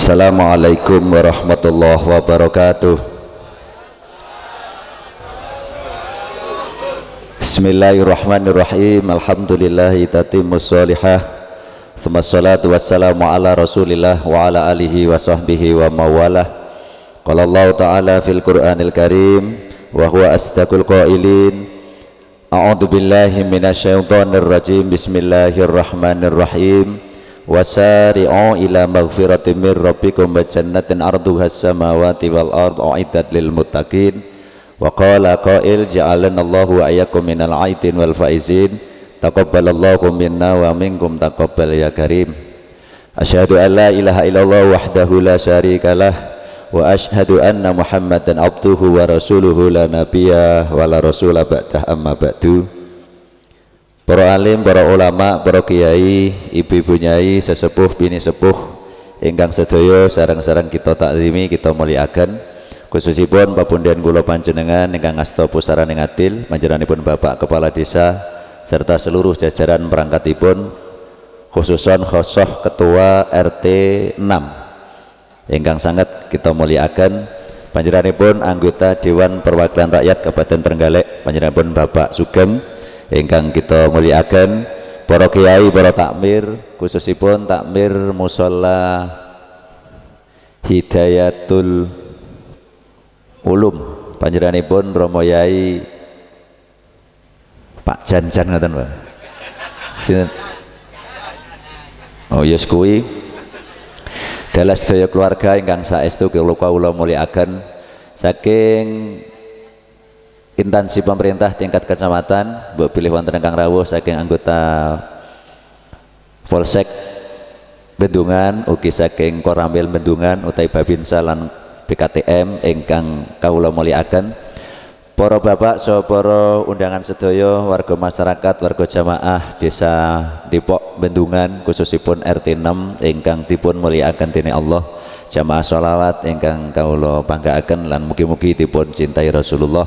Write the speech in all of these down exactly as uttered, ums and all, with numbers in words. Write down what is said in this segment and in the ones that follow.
Assalamualaikum warahmatullahi wabarakatuh. Bismillahirrahmanirrahim. Alhamdulillahi tatimmus sholihah. Tsumma sholatu wassalamu ala Rasulillah wa ala alihi wa sahbihi wa mawalah. Qala Allah ta'ala fil Qur'anil Karim wa huwa asdaqul qailin. A'udzu billahi minasyaitonir rajim. Bismillahirrahmanirrahim. Wasari'u ila maghfiratin mir rabbikum wa jannatin arduhas samawati wal ardu u'iddat lil muttaqin. Wa qala qail ja'alanallahu wa ayyakum minal aidin wal faizin. Taqabbalallahu minna wa minkum taqabbal ya karim. Asyhadu an la ilaha illallah wahdahu la syarikalah wa asyhadu anna Muhammadan abduhu wa rasuluhu la nabiyya wa la rasula ba'dah amma ba'du. Para alim, para ulama, para kiai, ibu-ibu nyai, sesepuh, bini sepuh ingkang sedaya sareng-sareng kita taklimi, kita mulyakaken. Khususipun papundian kula panjenengan ingkang ngasta pusaraning adil, panjenenganipun Bapak Kepala Desa serta seluruh jajaran perangkatipun, khususon khosoh Ketua R T enam ingkang sangat kita mulyakaken. Panjenenganipun anggota Dewan Perwakilan Rakyat Kabupaten Trenggalek, panjenenganipun Bapak Sugeng ingkang kita mulyakaken, para kiai, para takmir, khususipun takmir Mushola Hidayatul Ulum, panjenenganipun Romo Yai Pak Janjan ngoten Pak. Sinten? Oh yes kuwi. Dalah sedaya keluarga ingkang saestu kula kula mulyakaken saking instansi pemerintah tingkat kecamatan, mbok pilih wonten ingkang rawuh saking anggota Polsek Bendungan, ugi saking Koramil Bendungan utawi Babinsa lan B K T M ingkang kawula mulyakaken. Para bapak saha para undangan sedaya, warga masyarakat, warga jamaah Desa Depok Bendungan, khususipun R T enam ingkang dipun mulyakaken dening Allah, jamaah sholawat ingkang kawula panggaaken lan mugi-mugi dipun cintai Rasulullah.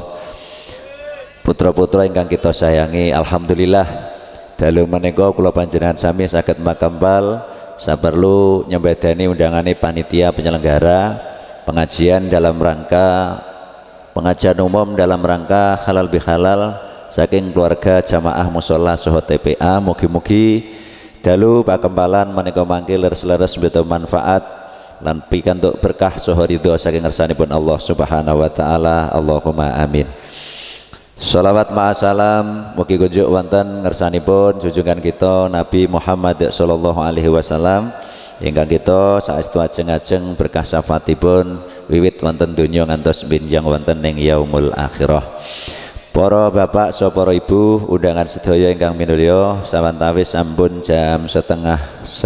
Putra-putra ingkang kita sayangi, alhamdulillah dalu menika kula panjenengan sami saged makambal saperlu nyembadani undangane panitia penyelenggara pengajian dalam rangka pengajian umum dalam rangka halal bihalal saking keluarga jamaah mushola saha T P A. Mugi-mugi dalu pakempalan menika mangke leres-leres mbeta manfaat lan pikantuk berkah saha ridho saking ngersanipun Allah Subhanahu wa taala. Allahumma amin. Sholawat ma'asalam mugi kunjuk wonten ngersanipun junjungan kita Nabi Muhammad sallallahu alaihi wasallam ingkang kita saestu ajeng-ajeng berkah syafaatipun wiwit wonten donya ngantos benjang wonten ing yaumul akhirah. Para bapak saha para ibu undangan sedaya ingkang minulya, sawetawis sampun jam setengah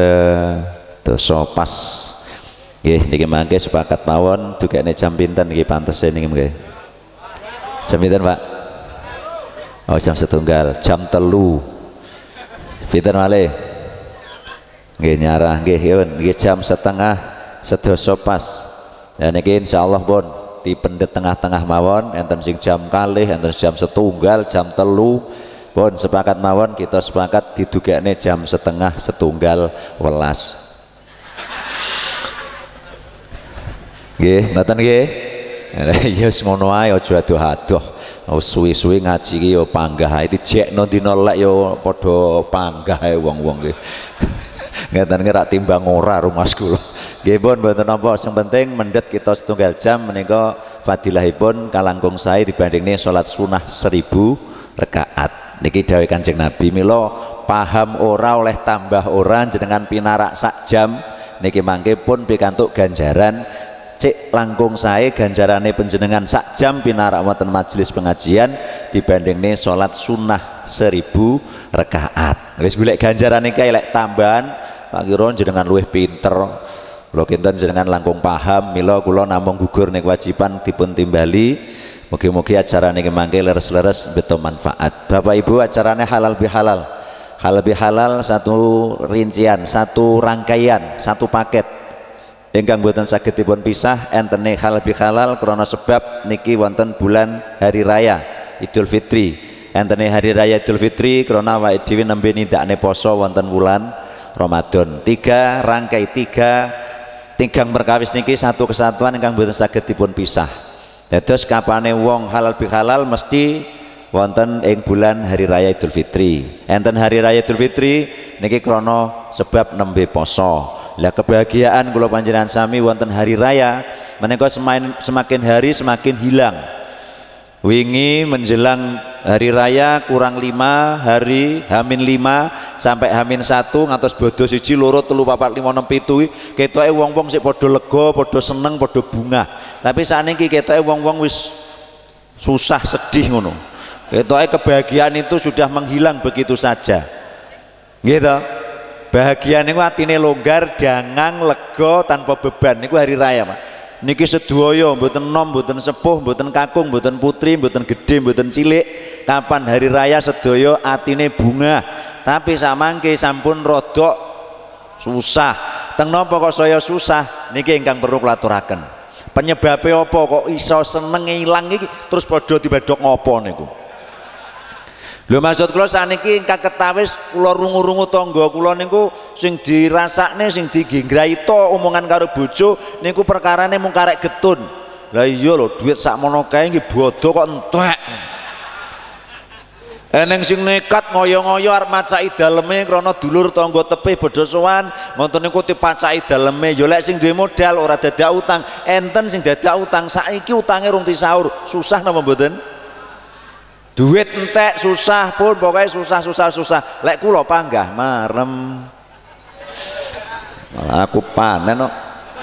sedasa pas. Nggih niki mangke sepakat mawon dugane jam pinten niki pantese niki nggih. Jam pinten Pak? Oh jam setunggal, jam telu. Pinten malih? Nggih nyarah nggih yun, nggih jam setengah sedasa pas. Ya niki insyaallah pun dipendet tengah-tengah mawon, enten sing jam kalih, enten jam setunggal, jam telu. Pun sepakat mawon kita sepakat didugakne jam setengah setunggal welas. Nggih, ngoten nggih. Ya wis ngono ae aja adoh-adoh. Oh suwi-suwi ngaji ki yo panggah ae dijekno dina lek yo padha panggah ae wong-wong ki. Ngeten ki rak timbang ora rumas kula. Nggih pun mboten napa, sing penting mendhet kita setunggal jam menika fadilahipun kalangkung sae dibandingne salat sunah seribu rakaat. Niki dawuh Kanjeng Nabi, mila paham ora oleh tambah ora jenengan pinarak sak jam niki mangke pun pikantuk ganjaran cek langkung sae ganjarane panjenengan sak jam pinarak wonten majelis pengajian dibandingne salat sunah seribu rakaat. Wis golek ganjarane kae lek tambahan tak kira jenengan luwih pinter. Kula kinten jenengan langkung paham, mila kula namung gugur ning kewajiban dipun timbali. Mugi-mugi acara niki mangke leres-leres beto manfaat. Bapak Ibu, acarane halal bihalal. Halal bihalal satu rincian, satu rangkaian, satu paket. Ingkang boten saged dipun pisah entene halal bihalal krana sebab niki wonten bulan hari raya Idul Fitri. Entene hari raya Idul Fitri krana awake dhewe nembe nindakne poso wonten wulan Ramadan. Tiga rangkai tiga Tigang perkawis niki satu kesatuan ingkang boten saged dipun pisah. Dados kapane wong halal bihalal mesti wonten ing bulan hari raya Idul Fitri. Enten hari raya Idul Fitri niki krana sebab nembe poso. Lah kebahagiaan kula panjenengan sami wonten hari raya menika semakin, semakin hari semakin hilang. Wingi menjelang hari raya kurang lima hari, hamin lima sampai hamin satu ngantos bodo siji loro telu papat lima enam pitu ketoke wong-wong sik padha lega, padha seneng, padha bungah. Tapi sakniki ketoke wong-wong wis susah, sedih ngono. Ketoke kebahagiaan itu sudah menghilang begitu saja. Gitu. Bahagia niku atine longgar, jangan lega tanpa beban. Niku hari raya, Pak. Niki sedaya mboten nom, mboten sepuh, mboten kakung, mboten putri, mboten gedhe, mboten cilik. Kapan hari raya sedaya atine bunga. Tapi samangke sampun rodok susah. Teng napa kok saya susah? Niki ingkang perlu kula aturaken. Penyebabe apa kok iso seneng ilang iki terus padha dibedhok ngopo niku? Lho maksud kula saniki ingkang ketawis kula rungu-rungu tangga kula niku sing dirasakne sing digenggraita omongan karo bojo niku perkarane mung karek getun. Lah iya lho duit sakmono kae nggih bodho kok entek. Eneng sing nekat ngoyo-ngoyo arep macaki daleme krana dulur tangga tepih bodho sowan ngoten niku dipacaki daleme. Ya lek sing duwe modal ora dadak utang, enten sing dadak utang saiki utange rung disaur. Susah napa mboten? Duit entek susah pun pokoknya susah susah susah. Lek kula panggah marem. Malah aku panen kok.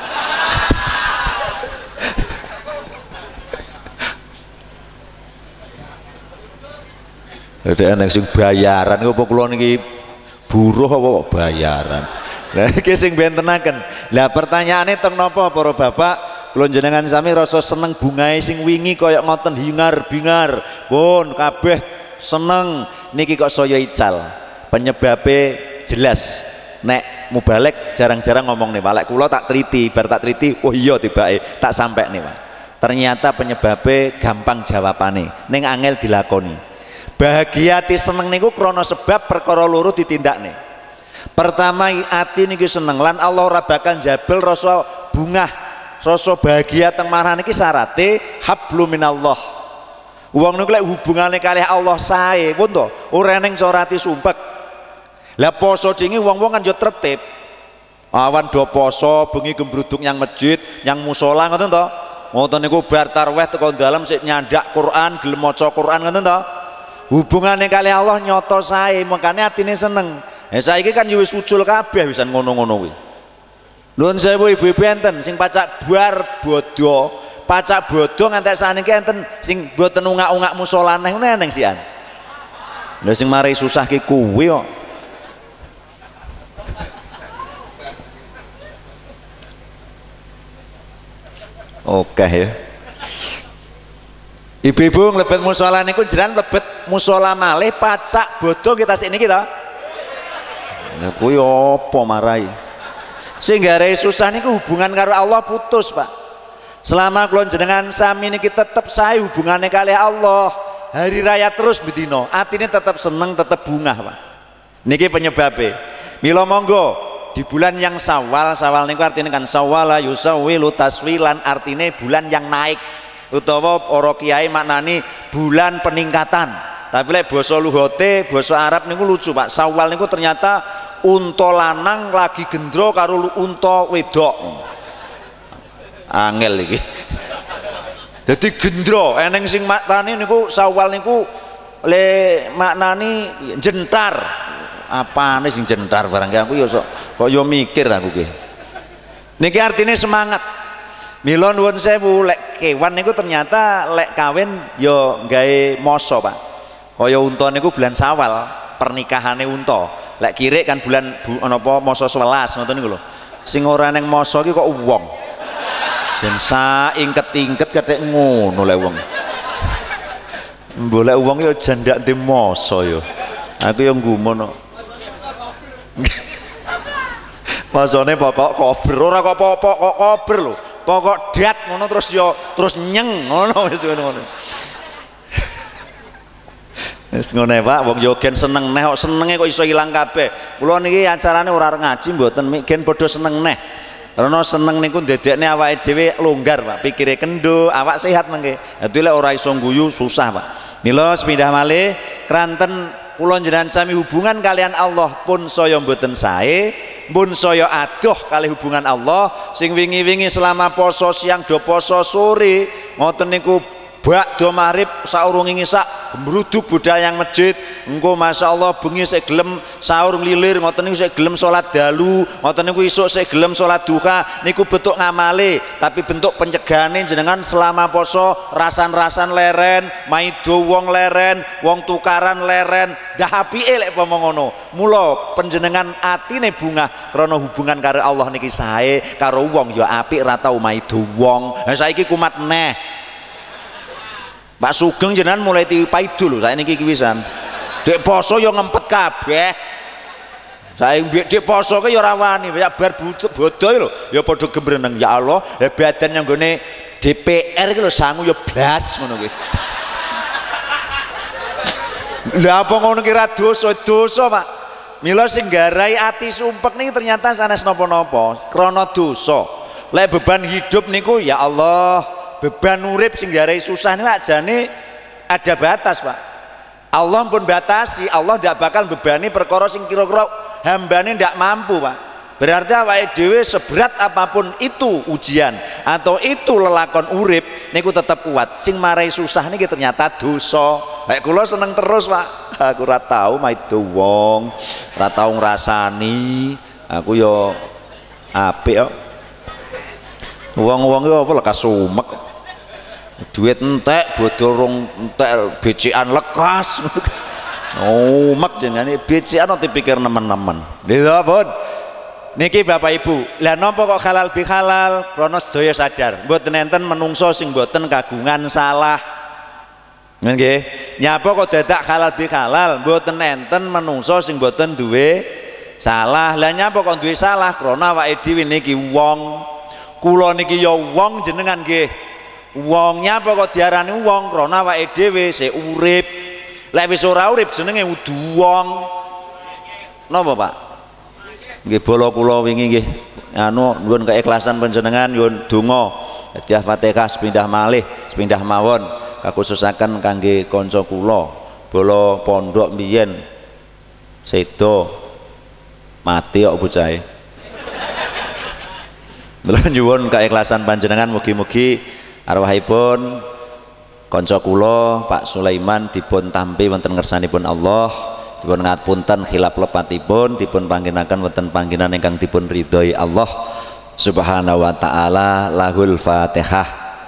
Ada enek sing bayaran kok kula niki buruh apa kok bayaran. Lah iki sing bentenaken. Lah pertanyaane teng napa para bapak? Kula jenengan sami rasa seneng bungae sing wingi kaya ngoten hingar-bingar. Pun kabeh seneng niki kok saya ical. Penyebabe jelas. Nek mubalek jarang-jarang ngomong nih, Pak. Lek kula tak teliti, bar tak teliti, oh iya tibake tak sampai nih, Pak. Ternyata penyebabe gampang jawabane, ning angel dilakoni. Bahagia ati seneng niku krana sebab perkara loro ditindakne. Pertama ati niki seneng lan Allah ora bakal jabel rasa bungah. Rasa bahagia teng marane iki syarate hablum minallah. Wong niku lek hubungane kalih Allah sae, pun to, ora ning corati sumpek. Lah poso dingi wong-wong kan yo tertib. Awan do poso, bengi gembruduk yang masjid, yang musala ngoten to. Ngoten niku bar tarweh teko dalem sik nyandak Quran, gelem maca Quran ngoten to. Hubungane kalih Allah nyoto sae, makane atine seneng. Ha saiki kan yo wis ucul kabeh wisan ngono-ngono kuwi. Nuwun sewu ibu-ibu enten sing pacak bar bodo, pacak bodo ngantek saniki enten sing mboten ungak-ungak musala neh ngono eneng sian. Lha sing mari susah ki kuwi kok. Oke ya. Ibu-ibu nglebet musala niku jenengan mlebet musala malih pacak bodo kita sik niki to. Lha kuwi apa marai? Sehingga susah niku hubungan karo Allah putus, Pak. Selama kula jenengan sami niki tetep sae hubungane kalih Allah, hari raya terus bedino, atine tetep seneng, tetep bungah, Pak. Niki penyebabe. Mila monggo di bulan yang Syawal, Syawal niku artine kan Syawala yusawilu taswilan, artine bulan yang naik. Utawa para kiai maknani bulan peningkatan. Tapi lek basa luhote, basa Arab niku lucu, Pak. Syawal niku ternyata unta lanang lagi gendro karo unta wedok. Angel iki. Dadi gendro, eneng sing maknane niku Syawal niku le maknani jentar. Apane sing jentar barang aku ya sok kok yo mikir aku ki. Niki artine semangat. Mila nuwun sewu lek kewan niku ternyata lek kawin yo gawe masa, Pak. Kaya unta niku bulan Syawal, pernikahane unta. Lek kirik kan bulan bu, napa masa sewelas ngoten niku lho. Sing ora neng masa iki kok wong. Sen saingket-ingket kathek ngono lek wong. Mbok lek wong ya jandak ndek masa ya. Aku yang gumun kok. Masane pokok kober ora kok pokok kok kober lho. Pokok dat ngono terus ya terus nyeng ngono wis ngono. Wis ngene Pak, wong yo gen seneng neh kok senenge kok iso ilang kabeh. Kula niki acarane ora ngaji mboten gen padha seneng neh. Karena seneng niku ndadekne awake dhewe longgar Pak, pikire kendo, awak sehat mengke. Dadi lek ora iso guyu susah Pak. Mila sepindah malih kranten kula njenengan sami hubungan kalian Allah pun saya mboten sae, pun saya adoh kali hubungan Allah sing wingi-wingi selama poso siang do poso sore ngoten niku bak do marib saurunge ngisak gemruduk budal yang masjid engko masyaallah bengi sik gelem sahur nglilir ngoten niku sik gelem salat dalu ngoten niku isuk sik gelem salat duha niku bentuk ngamale tapi bentuk pencegahane jenengan selama poso rasan-rasan leren maido wong leren wong tukaran leren dah apike lek pomo ngono mula panjenengan atine bungah krana hubungan karo Allah niki sae karo wong ya apik ra tau maido wong ha saiki kumat neh Pak Sugeng jenengan mulai dipaidu lho saiki niki wisan. Dek poso ya ngempet kabeh. Saiki dek poso ke ya ora wani, ya bar bodo lho, ya padha gemreneng ya Allah, ya badan yang nggone D P R iki lho sangu ya blas ngono kuwi. Lah apa ngono ki ra dosa, dosa Pak. Mila sing garai ati sumpek niki ternyata sanes napa-napa, krana dosa. Lek beban hidup niku ya Allah beban urip sing garai susah ini ajane ada batas Pak. Allah pun batasi, Allah tidak bakal bebani perkara sing kira-kira hambane tidak mampu Pak. Berarti awake dhewe seberat apapun itu ujian atau itu lelakon urip niku tetap kuat. Sing marai susah niki ternyata dosa. Kayak kula seneng terus Pak. Aku ora tau maido wong, ora tau ngrasani. Aku yo apik kok. Wong-wong iki apa lekas sumek. Duit entek bodol rong entek becekan lekas oh mak jenenge becekan nanti pikir nemen-nemen lha pun niki Bapak Ibu lah napa kok halal bihalal krana sedaya sadar mboten enten menungso sing mboten kagungan salah nggih nyapa kok dadak halal bihalal mboten enten menungso sing mboten duwe salah lah nyapa kok duwe salah krana awake dhewe niki wong kula niki ya wong jenengan nggih wongnya apa kok diarani wong krana awake dhewe sik urip lek wis ora urip jenenge udu wong napa Pak nggih bala kula wingi nggih anu nuwun keikhlasan panjenengan nyuwun donga hadiah Fatihah sepindah malih sepindah mawon kakhususaken kangge kanca kula bala pondok mbiyen sedo mati kok bocahe mula nyuwun keikhlasan panjenengan mugi-mugi arwahipun kanca kula Pak Sulaiman dipun tampi wonten ngersanipun Allah dipun ngapunten khilaf lepatipun dipun pangginaken wonten pangginan ingkang dipun ridhoi Allah Subhanahu wa taala. Lahul Fatihah.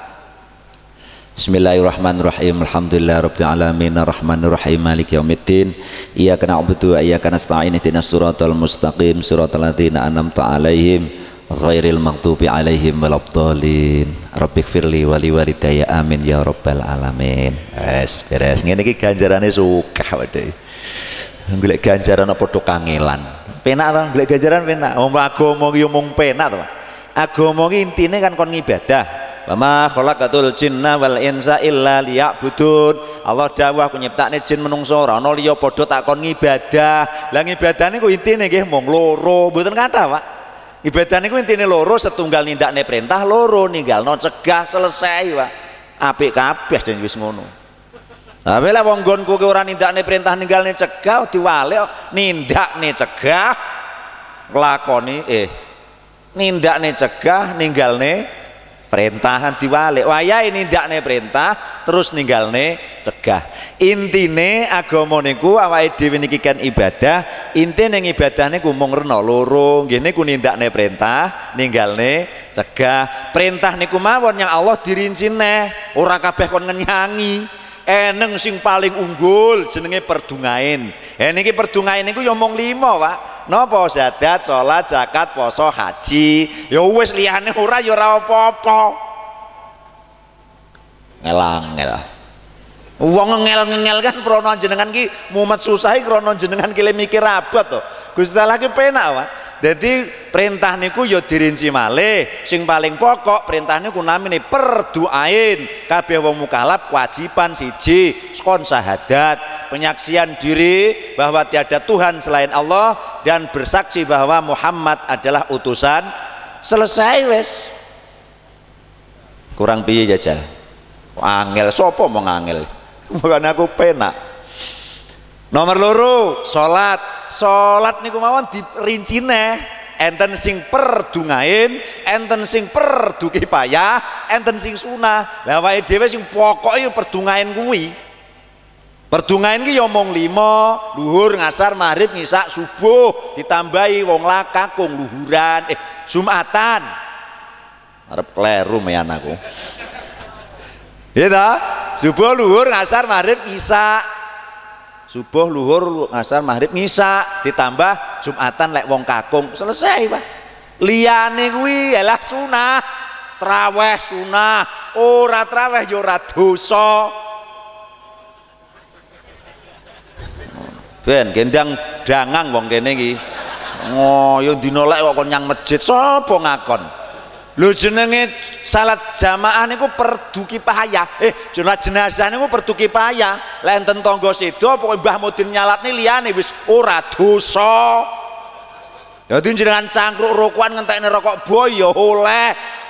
Bismillahirrahmanirrahim. Alhamdulillahirabbil alamin arrahmanir rahim maliki yaumiddin iyyaka na'budu wa iyyaka nasta'in ihdinas siratal mustaqim siratal ladzina an'amta 'alaihim ghairil maghdubi alaihim waladdallin rabbighfirli wa liwalidayya amin ya rabbal alamin. Wes beres ngene iki ganjarane sukah wae. Golek ganjaran apa padha kangelan. Penak to golek ganjaran penak. Wong agama iki mung penak to Pak. Agama iki intine kan kon ngibadah. Wa ma khalaqatul jinna wal insa illa liya'budun. Allah dawuh aku nyiptakne jin menungso ora ana liya padha tak kon ngibadah. Lah ngibadane ku intine nggih mung loro, mboten kathah Pak. Ibadah niku intine loro, setunggal nindakne perintah, loro ninggalno cegah, selesai Pak. Apik kabeh jan wis ngono. Tapi lek wong nggonku ki ora nindakne perintah ninggalne cegah diwalik nindakne cegah nglakoni eh nindakne cegah ninggalne perintahan diwalik wayahe nindakne perintah terus ninggalne cegah. Intine agama niku awake dhewe niki kan ibadah, intine ibadah niku mung rena loro, nggih niku nindakne perintah, ninggalne cegah. Perintah niku mawon yang Allah dirinci neh, ora kabeh kon ngenyangi. Eneng sing paling unggul jenenge perdungain. Eh niki perdungain niku ya mung lima, Pak. Napa syahadat, salat, zakat, poso, haji. Ya wis liyane ora ya ora apa-apa. Ngelangel. Wong ngel-ngel kan krana jenengan ki mumet susahi krana jenengan ki mikir abot to. Gusti Allah ki penak, Pak. Jadi perintah niku ya dirinci malih. Sing paling pokok perintah niku namine perduain. Kabeh wong mukallaf kewajiban siji kon syahadat, penyaksian diri bahwa tiada Tuhan selain Allah dan bersaksi bahwa Muhammad adalah utusan selesai wes. Kurang piye jajal? Angel sopo mau ngangel? Bukan aku penak. Nomor loro, salat. Salat niku mawon dirincine, enten sing perdungain, enten sing perdu kipayah, enten sing sunah. Lah awake dhewe sing pokoke perdungain kuwi. Perdungain ki ya mung lima, luhur, ngasar, maghrib, ngisak, subuh, ditambahi wong lakakung luhuran, eh Jumatan. Arep kleru meyan aku. Ya ta? Subuh, luhur, ngasar, maghrib, ngisak. Subuh, luhur, ngasar, maghrib, ngisak, ditambah Jumatan lek wong kakung. Selesai, Pak. Liyane kuwi yalah sunah. Traweh sunah, ora traweh ya ora dosa. Ben gendang dangang wong kene iki. Ngoyo dina lek kok nyang masjid sapa ngakon? Lho jenenge salat jamaah niku perdu kipayah. Eh, salat jenazah niku perdu kipayah. Lek enten tangga sedo pokoke Mbah Mudin nyalatne liyane wis ora dosa. Dadi jenengan cangkruk rokokan ngentekne rokok boy ya oleh.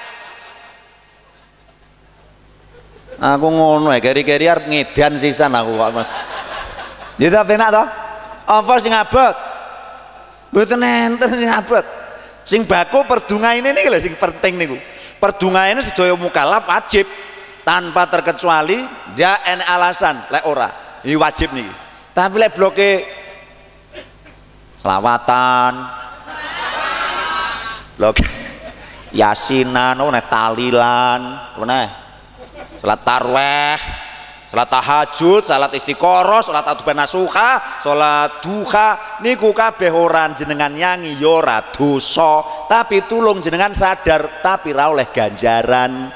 Aku ngono ya, keri-keri arep ngedan sisan aku kok Mas. Ya ta penak to? Apa sing abot? Mboten enten sing abot. Sing baku perdungaine niki lho sing penting niku. Perdungaine sedaya mukallaf wajib tanpa terkecuali dia enek alasan lek ora. Iki wajib niki. Tapi lek bloke selawatan, blok yasinan, oh nek talilan, meneh. Salat tarweh, salat tahajud, salat istiqoroh, salat atuban nasuha, salat duha niku kabeh ora jenengan nyanyi ya ora dosa, tapi tulung jenengan sadar tapi ra oleh ganjaran.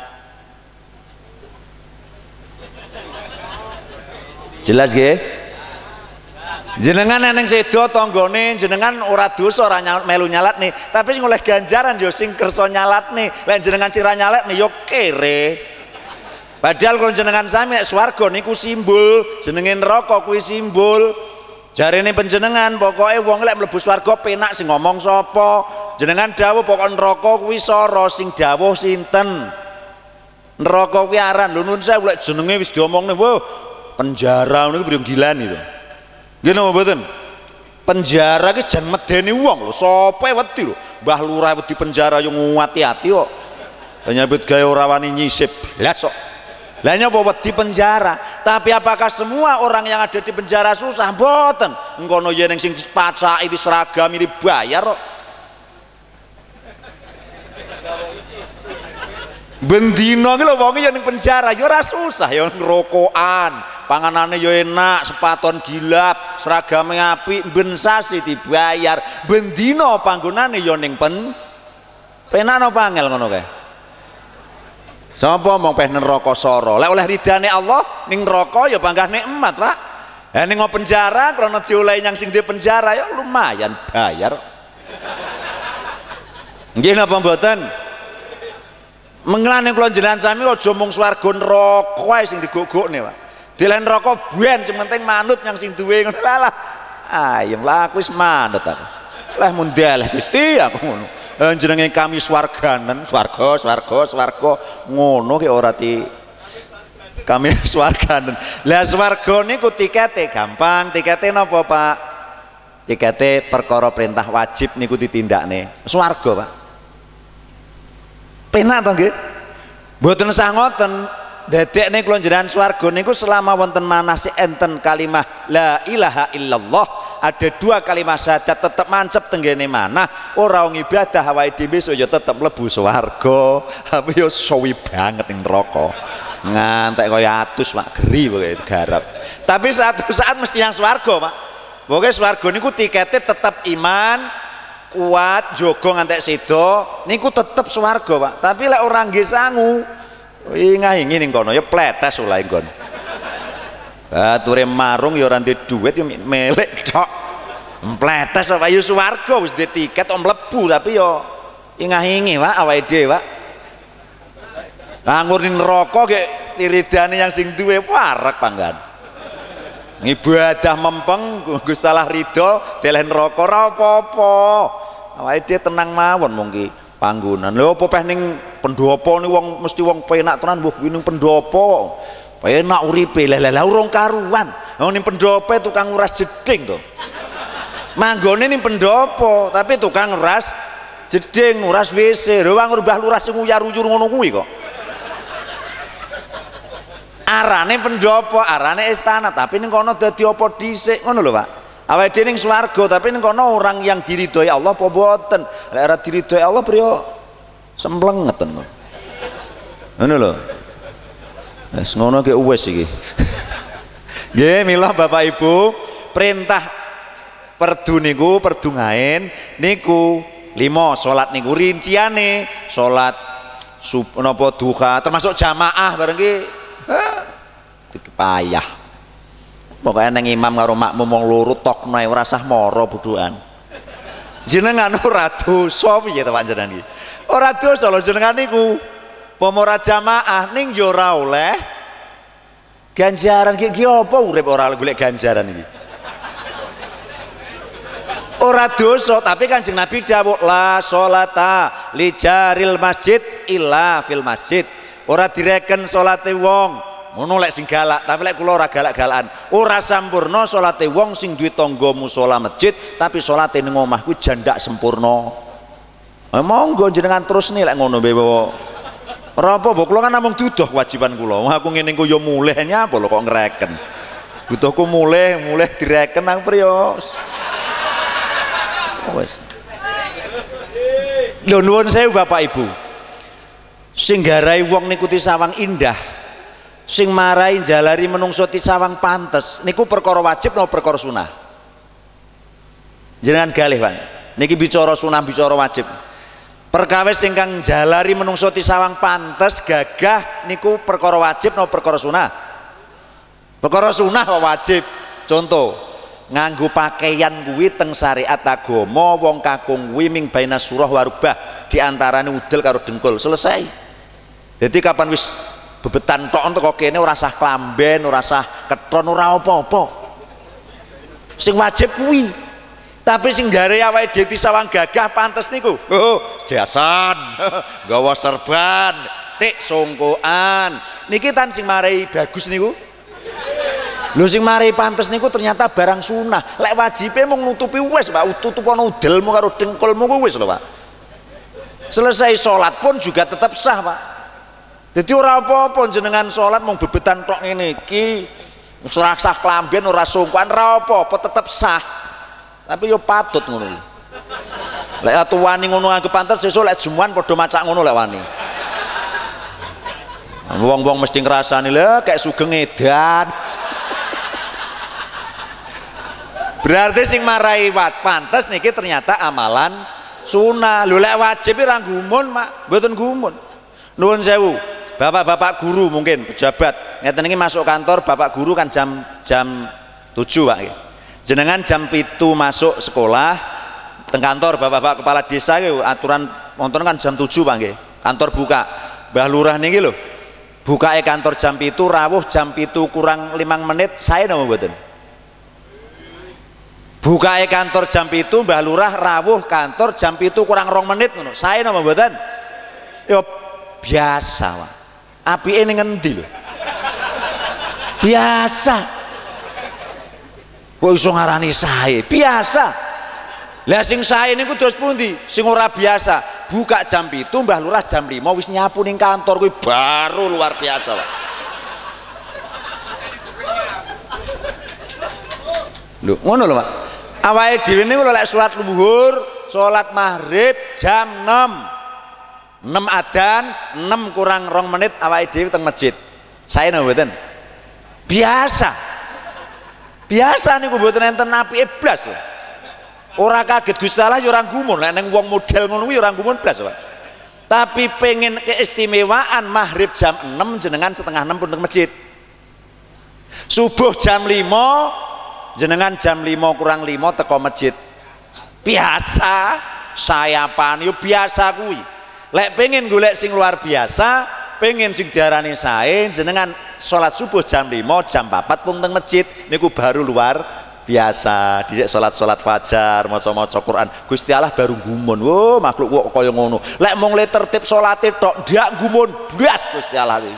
Jelas nggih? Jenengan neneng sedo tanggane jenengan ora dosa ora melu nyalatne, tapi sing oleh ganjaran ya sing kersa nyalatne. Lek jenengan cira nyalatne ya kere. Padahal kalau jenengan sami swarga niku simbol, jenenge neraka kuwi simbol. Jarene panjenengan pokoke wong lek mlebu swarga penak sing ngomong sapa. Jenengan dawuh pokok neraka kuwi sara sing dawuh sinten. Neraka kuwi aran lho nun sewu lek jenenge wis diomongne wah penjara niku brio gilan itu. Nggih napa mboten? Penjara ki jan medeni wong lho, sapa wedi lho. Mbah Lurah wedi penjara yo ngati-ati kok. Nyambut gawe ora wani nyisip. Blas kok. Lah nyapa wedi penjara, tapi apakah semua orang yang ada di penjara susah? Mboten. Engkono yen sing dipacaki wis seragam dibayar kok. Bendina ki lho wong yen ning penjara ya ora susah ya ngrokokan, panganane ya enak, sepaton gilap, seragame apik, ben sasi dibayar. Bendina panggonane ya ning pen penak napa angel ngono kae. Sapa mong peh neraka sara. Lek oleh ridane Allah ning neraka ya panggah nikmat, Pak. Ha ning penjara krana diolehi nyang sing di penjara ya lumayan bayar. Nggih napa mboten? Menglane kula jenengan sami aja mung swarga neraka wae sing digogokne, Pak. Dilen neraka ben sing penting manut nyang sing duwe ngono lah. Ayem lah aku wis manut aku. Lah mundalah Gusti aku ngono. Jenenge kami swarganen, swarga, swarga, swarga ngono ki ora ti kami swarganen. Lah swarga niku tikete gampang, tikete napa Pak? Tikete perkara perintah wajib niku ditindakne. Swarga, Pak. Penak to nggih? Mboten sah ngoten. Dadekne kula njenengan swarga niku selama wonten manase enten kalimah la ilaha illallah, ada dua kalimat syahadat tetep mancep tenggene manah, ora wong ibadah awake dhewe ya tetep mlebu swarga. Apa ya suwi banget ning neraka. Ngantek kaya atus Pak, geri pokoke garap. Tapi satu saat mesti yang swarga, Pak. Pokoke swarga niku tikete tetep iman, kuat, jogo ngantek sedo niku tetep swarga, Pak. Tapi lek ora nggih sangu ingah-ingi ning kono ya pletes oleh nggon. Bature marung ya ora ndek dhuwit ya melek tok. Pletes kok ayo swarga wis ndek tiket kok mlebu tapi ya ingah-ingi Pak awake dhewe, Pak. Nganggur ning neraka gek tiridane yang sing duwe parek panggan. Ibadah mempeng Gusti Allah ridho deleh neraka ora apa-apa. Awake dhewe tenang mawon mung ki panggonan. Lho apa peh ning pendopo nih wong mesti wong penak tenan mbuh kuwi ning pendopo. Penak uripe. Lah lah urung karuan. Wong ning pendopo tukang nguras jeding to. Manggone ning pendopo tapi tukang nguras jeding, nguras W C. Lho wong rubah lurah sing uyar-uyur ngono kuwi kok. Arane pendopo, arane istana, tapi ning kono dadi apa dhisik ngono lho, Pak. Awake dhewe ning swarga, tapi ning kono orang yang diridhoi Allah apa mboten. Lek ora diridhoi Allah priyo sempleng ngeten kok. Ngono lho. Wis ngono ge wis iki. Nggih, mila Bapak Ibu, perintah perdu niku perdu ngain niku lima salat niku rinciane salat sub napa duha termasuk jamaah bareng ki payah pokoknya neng imam karo makmum wong loro tok nae ora sah mara budukan jenengan ora dosa piye to panjenengan iki ora dosa lho jenengan niku pomora jamaah ning yo ora oleh ganjaran ki ki apa urip ora golek ganjaran iki ora dosa tapi Kanjeng Nabi dawuh la sholata li jaril masjid illa fil masjid ora direken salate wong ngono lek sing galak tapi lek kula ora galak-galakan ora sampurna salate wong sing duwe tangga musala masjid tapi salate ning omah ku jandak sempurna eh, monggo jenengan terus nih lek ngono bae ora apa mbok kula kan namung duduh kewajiban kula wong aku ngene ku yo mulih nyapa lho kok ngreken butuhku mulih mulih direken nang prios wes lho nuwun sewu Bapak Ibu sing garai wong niku tisawang indah sing marai jalari menungso tisawang pantes niku perkara wajib napa perkara sunah jenengan galih Pak niki bicara sunah bicara wajib perkawis ingkang jalari menungso tisawang pantes gagah niku perkara wajib napa perkara sunah perkara sunah kok wajib contoh nganggo pakaian kuwi teng syariat agama wong kakung kuwi ming baina surah warubah diantarane udel karo dengkul selesai jadi kapan wis bebetan tok entuk kene ora sah klamben ora sah ketron ora apa-apa sing wajib kuwi tapi sing gare awake dhewe disawang gagah pantes niku oh jasan gawa serban tik songkoan niki tan sing marai bagus niku lho sing mari pantes niku ternyata barang sunah lek wajibe mung nutupi wis Pak tutupono udelmu karo dengkulmu wis lho Pak selesai sholat pun juga tetap sah Pak jadi ora apa-apa jenengan sholat mung bebetan tok ngene iki ora sah klamben ora sungkuan ora apa-apa tetap sah tapi yo patut ngono lek atu wani ngono anggap pantes sesuk lek jumuan padha macak ngono lek wani wong-wong mesti ngrasani lho kayak sugeng edan berarti sing marai wat pantes niki ternyata amalan sunah lho lek wajib ora gumun Mak mboten gumun nuwun sewu bapak-bapak guru mungkin pejabat ngeten iki masuk kantor bapak guru kan jam jam tujuh Pak jenengan jam pitu masuk sekolah teng kantor bapak-bapak kepala desa iki aturan wonten kan jam tujuh Pak nggih kantor buka Mbah Lurah niki lho bukae kantor jam pitu rawuh jam pitu kurang limang menit saya napa mboten bukae kantor jam pitu Mbah Lurah rawuh kantor jam pitu kurang rong menit ngono saya napa mboten yo biasa Pak apike ning ngendi lho biasa kok iso ngarani sae biasa lah sing sae niku terus pundi sing ora biasa buka jam pitu Mbah Lurah jam lima wis nyapu ning kantor kuwi baru luar biasa Pak lho ngono lho Pak awake dhewe niku lek salat luhur salat maghrib jam enam enam adzan enam kurang rong menit awake dhewe teng masjid saya napa mboten biasa biasa niku mboten enten apike blas ora kaget Gusti Allah ya ora gumun lek nang wong model ngono kuwi ora gumun blas Pak tapi pengen keistimewaan maghrib jam enam jenengan setengah enam pun teng masjid subuh jam lima jenengan jam lima kurang lima teko masjid biasa sayapan yo biasa kuwi lek pengen golek sing luar biasa pengen sing diarani sae jenengan salat subuh jam lima jam papat pun teng masjid niku baru luar biasa dhisik salat-salat fajar maca-maca Quran Gusti Allah baru gumun. Wo makhluk kok kaya ngono. Lek mung le tertib salate tok ndak gumun blas Gusti Allah iki.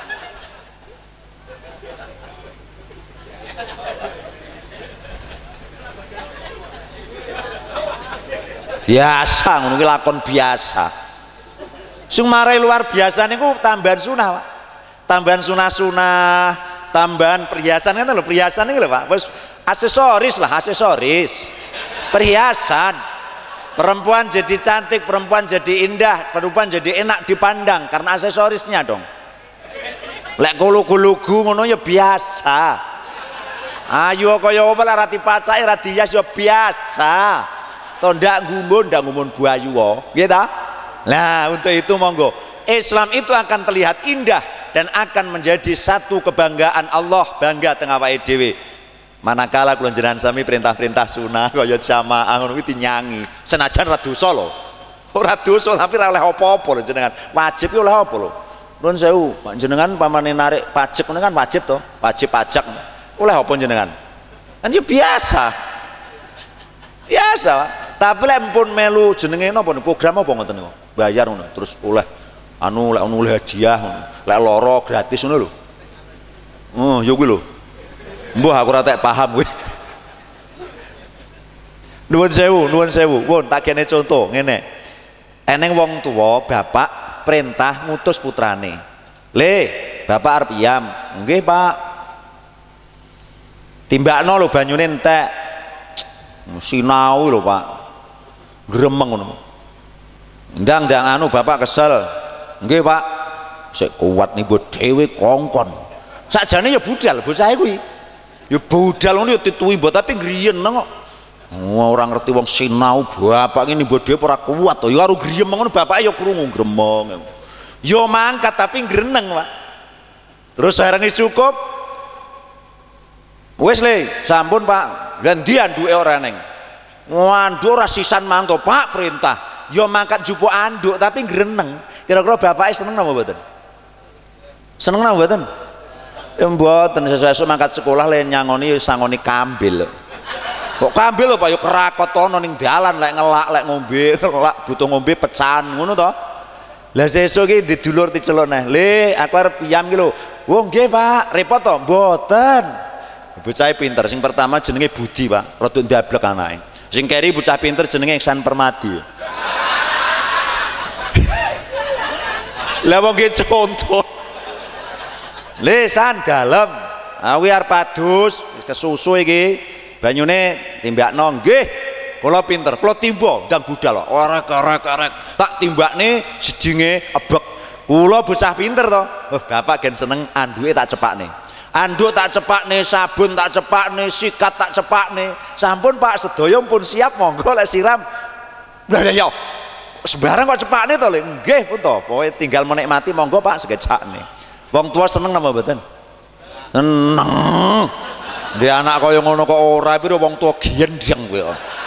Biasa ngono ki lakon biasa. Sing marai luar biasa niku tambahan sunah, Pak. Tambahan sunah-sunah, tambahan perhiasan kan lho, perhiasan iki lho, Pak. Wis aksesoris lah, aksesoris. Perhiasan. Perempuan jadi cantik, perempuan jadi indah, perempuan jadi enak dipandang karena aksesorisnya dong. Lek kulu-kulugu ngono ya biasa. Ayo kaya apa lah rati pacake ra dihias ya biasa. To ndak gumun, ndak gumun buayu wae. Nggih ta? Nah, untuk itu monggo. Islam itu akan terlihat indah dan akan menjadi satu kebanggaan Allah, bangga teng awake dhewe. Manakala kula jenengan sami perintah-perintah sunah kaya jamaah ngono kuwi dinyanyi. Senajan ra dosa lho. Ora dosa tapi ora oleh apa-apa lho jenengan. Wajib ki oleh apa lho? Nuwun sewu, jenengan pamane narik pajak ngono kan wajib to? Wajib pajak. Oleh apa jenengan? Kan ya biasa. Biasa, Pak. Tapi lek pun melu jenenge napa program apa ngoten niku? Bayar ngono terus oleh anu lek oleh hadiah ngono. Lek loro gratis ngono lho. Oh, ya kuwi lho. Mbah aku ora tak paham kuwi. Nuwun sewu, nuwun sewu. Pun tak kene contoh ngene. Eneng wong tuwa bapak perintah ngutus putrane. Le, bapak arep iyam. Nggih, Pak. Timbakno lho banyune entek. Sinau lho, Pak. Gremeng ngono. Ndang-ndang anu bapak kesel. Nggih, Pak. Sik kuat nih mbok dhewe kongkon. Sakjane ya budal bocah kuwi. Ya budal ngono ya tituwi mbok tapi griyen kok. Oh, ora ngerti wong sinau bapak ngene mbok dhewe ora kuat to. Ya karo griyem ngono bapake ya krungu gremeng. Ya mangkat tapi ngreneng, Pak. Terus bareng cukup. Wis le, sampun Pak. Gandian duwe ora neng. Nganduk ora sisan manto, Pak perintah. Ya mangkat jupuk anduk tapi ngreneng. Kira-kira bapake seneng napa mboten? Seneng napa mboten? Ya mboten, sesuk mangkat sekolah le nyangoni sangoni kambil. Kok kambil lho Pak ya kerakotono ning dalan lek ngelak lek ngombe, ngelak butuh ngombe pecahan ngono to. Lah sesuk iki didulur diceluk neh. Le, aku arep piyam ki lho. Oh nggih Pak, repot to? Mboten. Bocah pinter, sing pertama jenenge Budi, Pak. Rada ndablek anake. Sing keri bocah pinter jenenge Iksan Permadi. Lah wong ki contoh. Le san dalem. Aku arep padus, kesusu iki. Banyune timbakno nggih. Kula pinter, kula timba ndang budal. Ora karek-karek. Tak timbakne jedinge ebek. Kula bocah pinter to. Oh, bapak gen seneng anduke tak cepakne. Anduk tak cepakne, sabun tak cepakne, sikat tak cepakne. Sampun Pak, sedaya pun siap monggo lek siram. Lah ya sembarang kok cepakne to le. Nggih pun to. Pokoke tinggal menikmati monggo Pak sekecakne. Wong tua seneng napa mboten? Seneng. Di anak kaya ngono kok ora piro wong tua gendeng kowe.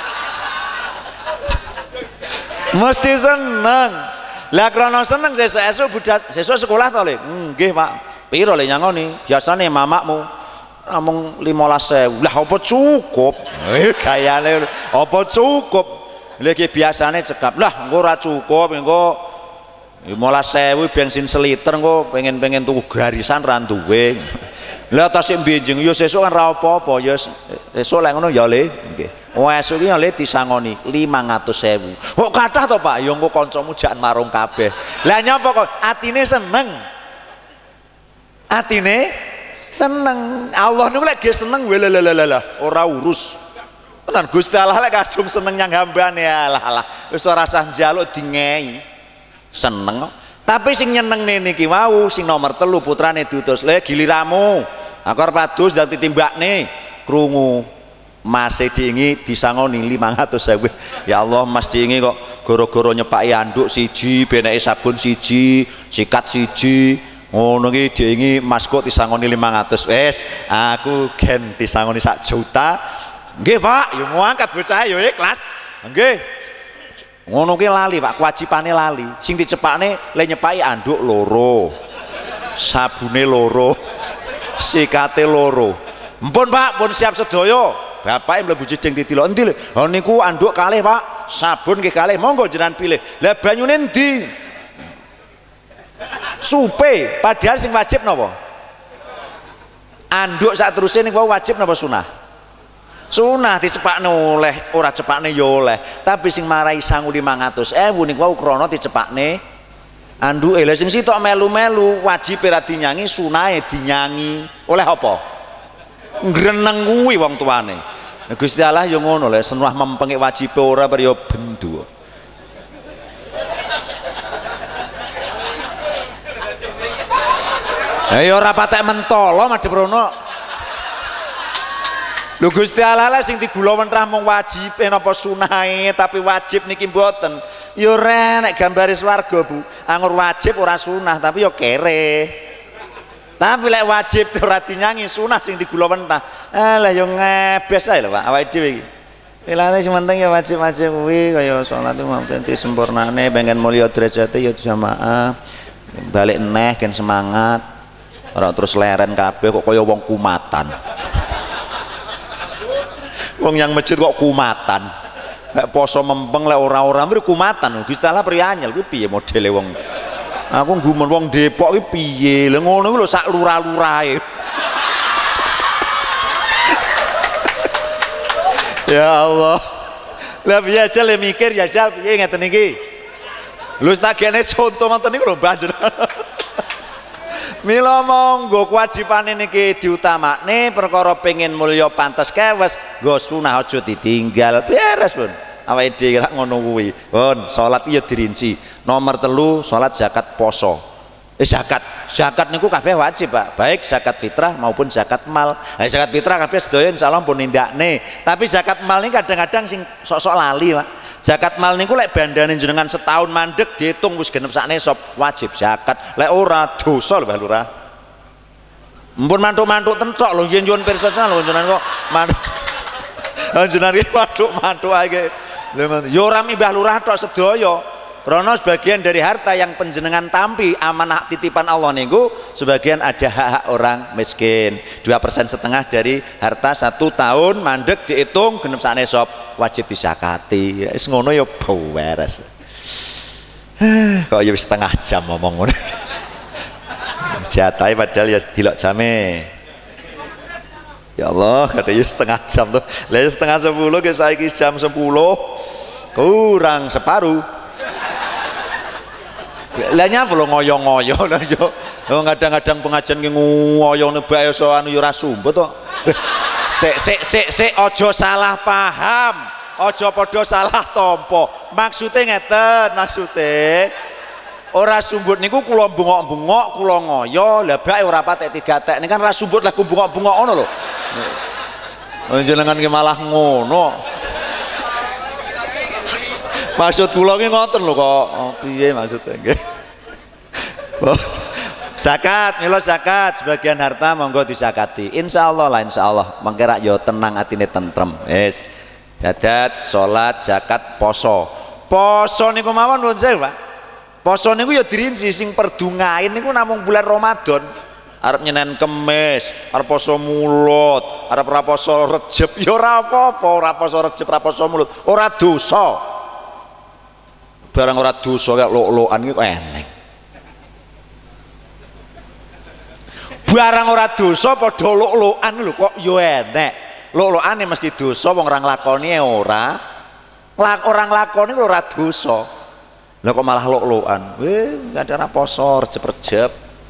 Mesti seneng. Lah krana seneng sesuk-esuk budal sesuk sekolah to le. Nggih Pak. Piro le nyangoni? Biasane mamakmu namung limolas ewu. Lah apa cukup? Eh gayane apa cukup? Lha iki biasane cekap. Lah engko ora cukup, engko limolas ewu bensin seliter engko pengen-pengen tuku garisan ra duwe. Lah tasik benjing ya sesuk kan ra apa-apa ya sesuk lek ngono ya le nggih. Oh esuk iki ya le disangoni limang atus ewu. Kok kathah to Pak? Ya engko kancamu jak marung kabeh. Lah nyapa kok atine seneng. Atine seneng. Allah niku lek seneng weleleleleh ora urus. Tenan Gusti Allah lek kadung seneng nyang hambane alah alah wis ora usah njaluk dingehi. Seneng. Tapi sing nyenengne niki wau sing nomor telu putrane diutus, "Le giliramu. Aku arep adus ndang ditimbakne." Krungu Mas diingi disangoni limang atus ewu. Ya Allah Mas diingi kok goro-goro nyepaki anduk siji, beneke sabun siji, sikat siji. Ngono ki diingi Mas kok disangoni limang atus. Wes, aku gen disangoni sak juta. Nggih, Pak, yo ngangkat bocah yo ikhlas. Nggih. Ngono ki lali, Pak, kewajibane lali. Sing dicepakne le nyepaki anduk loro. Sabune loro. Sikate loro. Mpun, Pak, pun siap sedaya. bapake mlebu jeding ditilok endi lho oh niku anduk kalih Pak sabun nggih kalih monggo jenengan pilih lah banyune endi supe padahal sing wajib napa anduk sak teruse niku wajib napa sunah sunah dicepakne oleh ora cepakne ya oleh tapi sing marai sangu limang atus ewu niku krana dicepakne anduke lha sing sitok melu-melu wajib ora dinyangi sunahe dinyangi oleh apa ngreneng kuwi wong tuane Gusti Allah ya ngono lho senwah mempenge wajibe ora bar ya bendu ayo ora patek mentolo madheprono lho Gusti Allah lah sing digula wentrah mung wajib napa sunahe tapi wajib niki mboten ya ora nek gambare swarga Bu anggur wajib ora sunah tapi ya kere tapi lek wajib ora dinyangi sunah sing digula wentrah alah ya ngebes ae lho Pak awake dhewe iki ilane sing penting ya wajib-wajib kuwi kaya salat itu mangken disempurnane pengen mulya derajate ya jamaah balik neh kan semangat ora terus leren kabeh kok kaya wong kumatan wong yang masjid kok kumatan lek poso mempeng lek ora-ora mrene kumatan Gusti Allah prianyel kuwi piye modele wong aku gumun wong Depok kuwi piye lha ngono kuwi lho sak lurah-lurahe ya Allah lah piye aja le mikir ya jal piye ngeten iki lho stagene contoh ngoten niku lho banjur mila monggo kewajibane niki diutamakne perkara pengen mulya pantes kewes nggo sunah aja ditinggal beres Pun awake dhewe lak ngono kuwi pun salat iya dirinci nomor telu salat zakat poso eh zakat zakat niku kabeh wajib Pak baik zakat fitrah maupun zakat mal nah, zakat fitrah kabeh sedaya insyaallah pun nindakne tapi zakat mal ini kadang-kadang sing sok-sok lali Pak zakat mal niku lek bandane jenengan setahun mandek diitung wis genep sak nesop wajib zakat lek ora dosa lho Mbah Lurah mpun mantuk-mantuk tentok lho yen nyuwun pirsa lho jenengan kok mantuk jenengan iki mantuk-mantuk ae ya ora Mbah Lurah tok sedaya karena sebagian dari harta yang penjenengan tampi amanah titipan Allah niku sebagian ada hak-hak orang miskin dua persen setengah dari harta satu tahun mandek dihitung genep sak nesop wajib disakati wis ngono ya beres kok ya wis setengah jam ngomong ngono jatahe padahal ya dilok jame ya Allah kata ya setengah jam tuh lah setengah sepuluh ke saiki jam sepuluh kurang separuh lah nyapa lho ngoyo-ngoyo lho yo kadang-kadang pengajian ki ngoyo nebak iso anu yo ora sumbut to sik sik sik sik aja salah paham aja padha salah tampa maksude ngeten maksude ora sumbut niku kula bengok-bengok kula ngoyo lah bake ora patek digatek ini kan ora sumbut lah bengok-bengok ngono lho jenengan ki malah ngono maksud kula ki ngoten lho kok oh, piye maksudnya nggih zakat mila zakat sebagian harta monggo disakati insyaallah lah insyaallah mengke rak yo tenang atine tentrem wis zakat salat zakat poso poso niku mawon nuwun sewu Pak poso niku ya dirinci sing perdungain niku namung bulan Ramadan arep nyenen kemis arep poso mulut arep ora poso Rejeb ya ora apa-apa ora poso Rejeb ora poso mulut ora dosa barang ora dosa kaya lok-lokan iki eneng barang ora dosa padha lok-lokan lho kok yo enek lok-lokane mesti dosa wong ora nglakoni ora orang nglakoni ora dosa lha kok malah lok-lokan weh gak ada poso rejep-rejep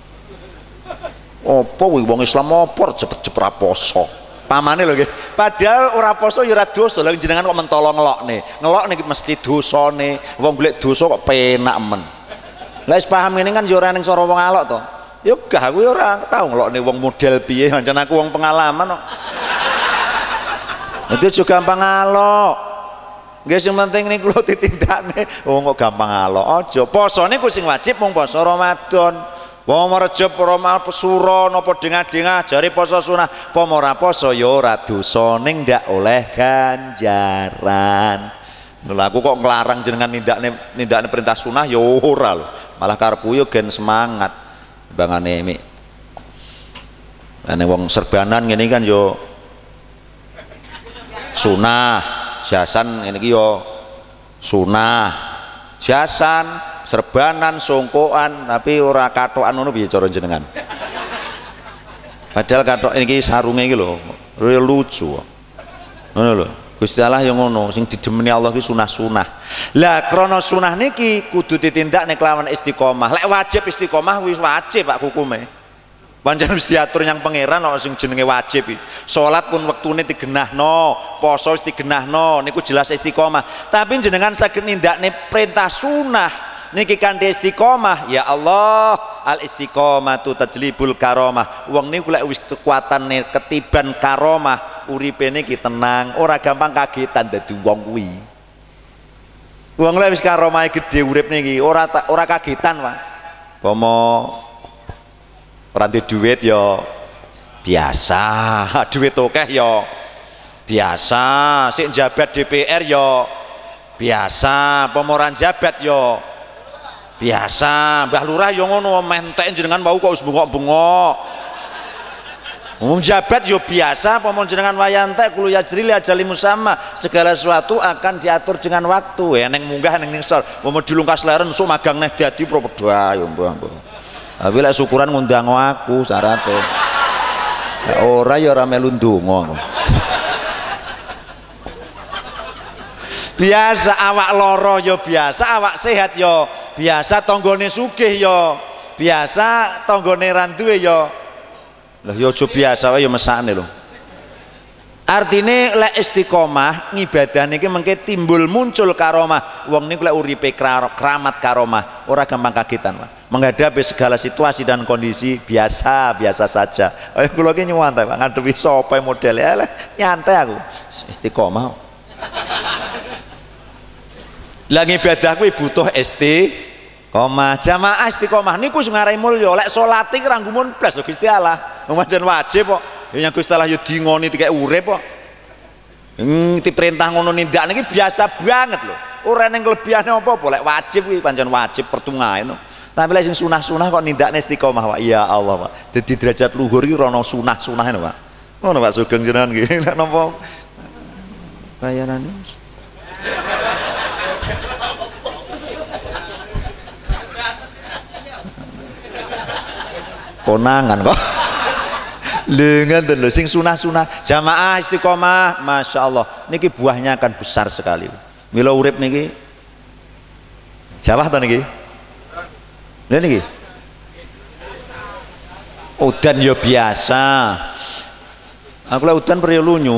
opo kuwi wong Islam opo rejep-rejep ra poso pamane lho nggih padahal ora poso ya ora dosa lha jenengan kok mentolo ngelokne ngelokne mesti dosane wong golek dosa kok penak men lha wis paham ngene kan ya ora ning cara wong alok to ya gah kuwi ora tau ngelokne wong model piye pancen aku wong pengalaman kok itu juga gampang alok nggih sing penting niku kula ditindakne oh kok gampang alok aja posone ku sing wajib mung poso Ramadan wong Rejeb ora pesura napa dengah-dengah jare poso sunah apa ora poso ya ora dosa ning ndak oleh ganjaran lha aku kok nglarang jenengan nindakne nindakne perintah sunah ya ora lho malah karepku yo gen semangat bangane mi ane wong serbanan ngene kan yo sunah, jasan ini yo sunah, jasan, serbanan, songkoan, tapi ora katokan ngono piye cara jenengan? Padahal katok ini sarunge iki lho, lucu. Ngono lho. Gusti Allah yang ngono, sing didemeni Allah ki sunah-sunah. Lah krana sunah niki kudu ditindak nek lawan istiqomah. Lek wajib istiqomah wis wajib Pak hukume. Pancen wis diatur yang pangeran ana sing jenenge wajib iki. Salat pun wektune digenahno, poso wis digenahno, niku jelas istiqomah. Tapi jenengan saged nindakne perintah sunah niki kanthi istiqomah, ya Allah, al istiqomatu tajlibul karomah. Wong niku lek wis kekuatane ketiban karomah, uripe niki tenang, ora gampang kagetan dadi wong kuwi. Wong lek wis karomahe gedhe urip niki ora ora kagetan, Pak. Pomo ora duwe duit ya biasa, duit akeh ya biasa, sik jabat D P R ya biasa, pemoran jabat ya biasa, Mbah Lurah yo ngono mentek jenengan wau kok wis bengok-bengok. Wong jabat yo biasa, pomon jenengan wayantek kulo yajri li ajali musamma, segala sesuatu akan diatur dengan waktu. Ya neng munggah neng ningsor, mau dilungkas leren sok magang neh dadi pro padha yo mbah. Tapi lek syukuran ngundang aku syaraté. Ya ora ya ora melu ndonga. Biasa awak loro yo biasa, awak sehat yo biasa, tanggane sugih yo biasa, tanggane ra duwe yo lho yo aja biasa wae yo mesakne lho. Artine lek istiqomah ngibadah niki mengke timbul muncul karomah. Wong niku lek uripe keramat karomah, ora gampang kagetan, Pak. Menghadapi segala situasi dan kondisi biasa biasa saja. Ayo kula ki nyantai, Pak, ngadepi sapa model ya nyantai aku. Istiqomah. Lagi ibadah kuwi butuh istiqomah. Jamaah istiqomah niku sing ngarai mulya. Lek salat iki ra gumun blas lho Gusti Allah. Wong pancen wajib kok. Ya Gusti Allah ya dingoni dikek urip kok. Ing diperintah ngono nindak niki biasa banget lho. Ora ning kelebihane apa-apa, lek wajib kuwi pancen wajib pertungahe no. Tapi lek sing sunah-sunah kok nindakne istiqomah, Pak. Ya Allah, Pak. Dadi derajat luhur iki rono sunah-sunah ngono, Pak. Ngono Pak Sugeng jenengan nggih. Lek napa bayanane konangan kok lengan lho sing sunah-sunah jamaah istiqomah, masya Allah niki buahnya akan besar sekali. Mila urip niki Jawa to niki lha niki udan ya biasa, aku lah udan perlu lunyu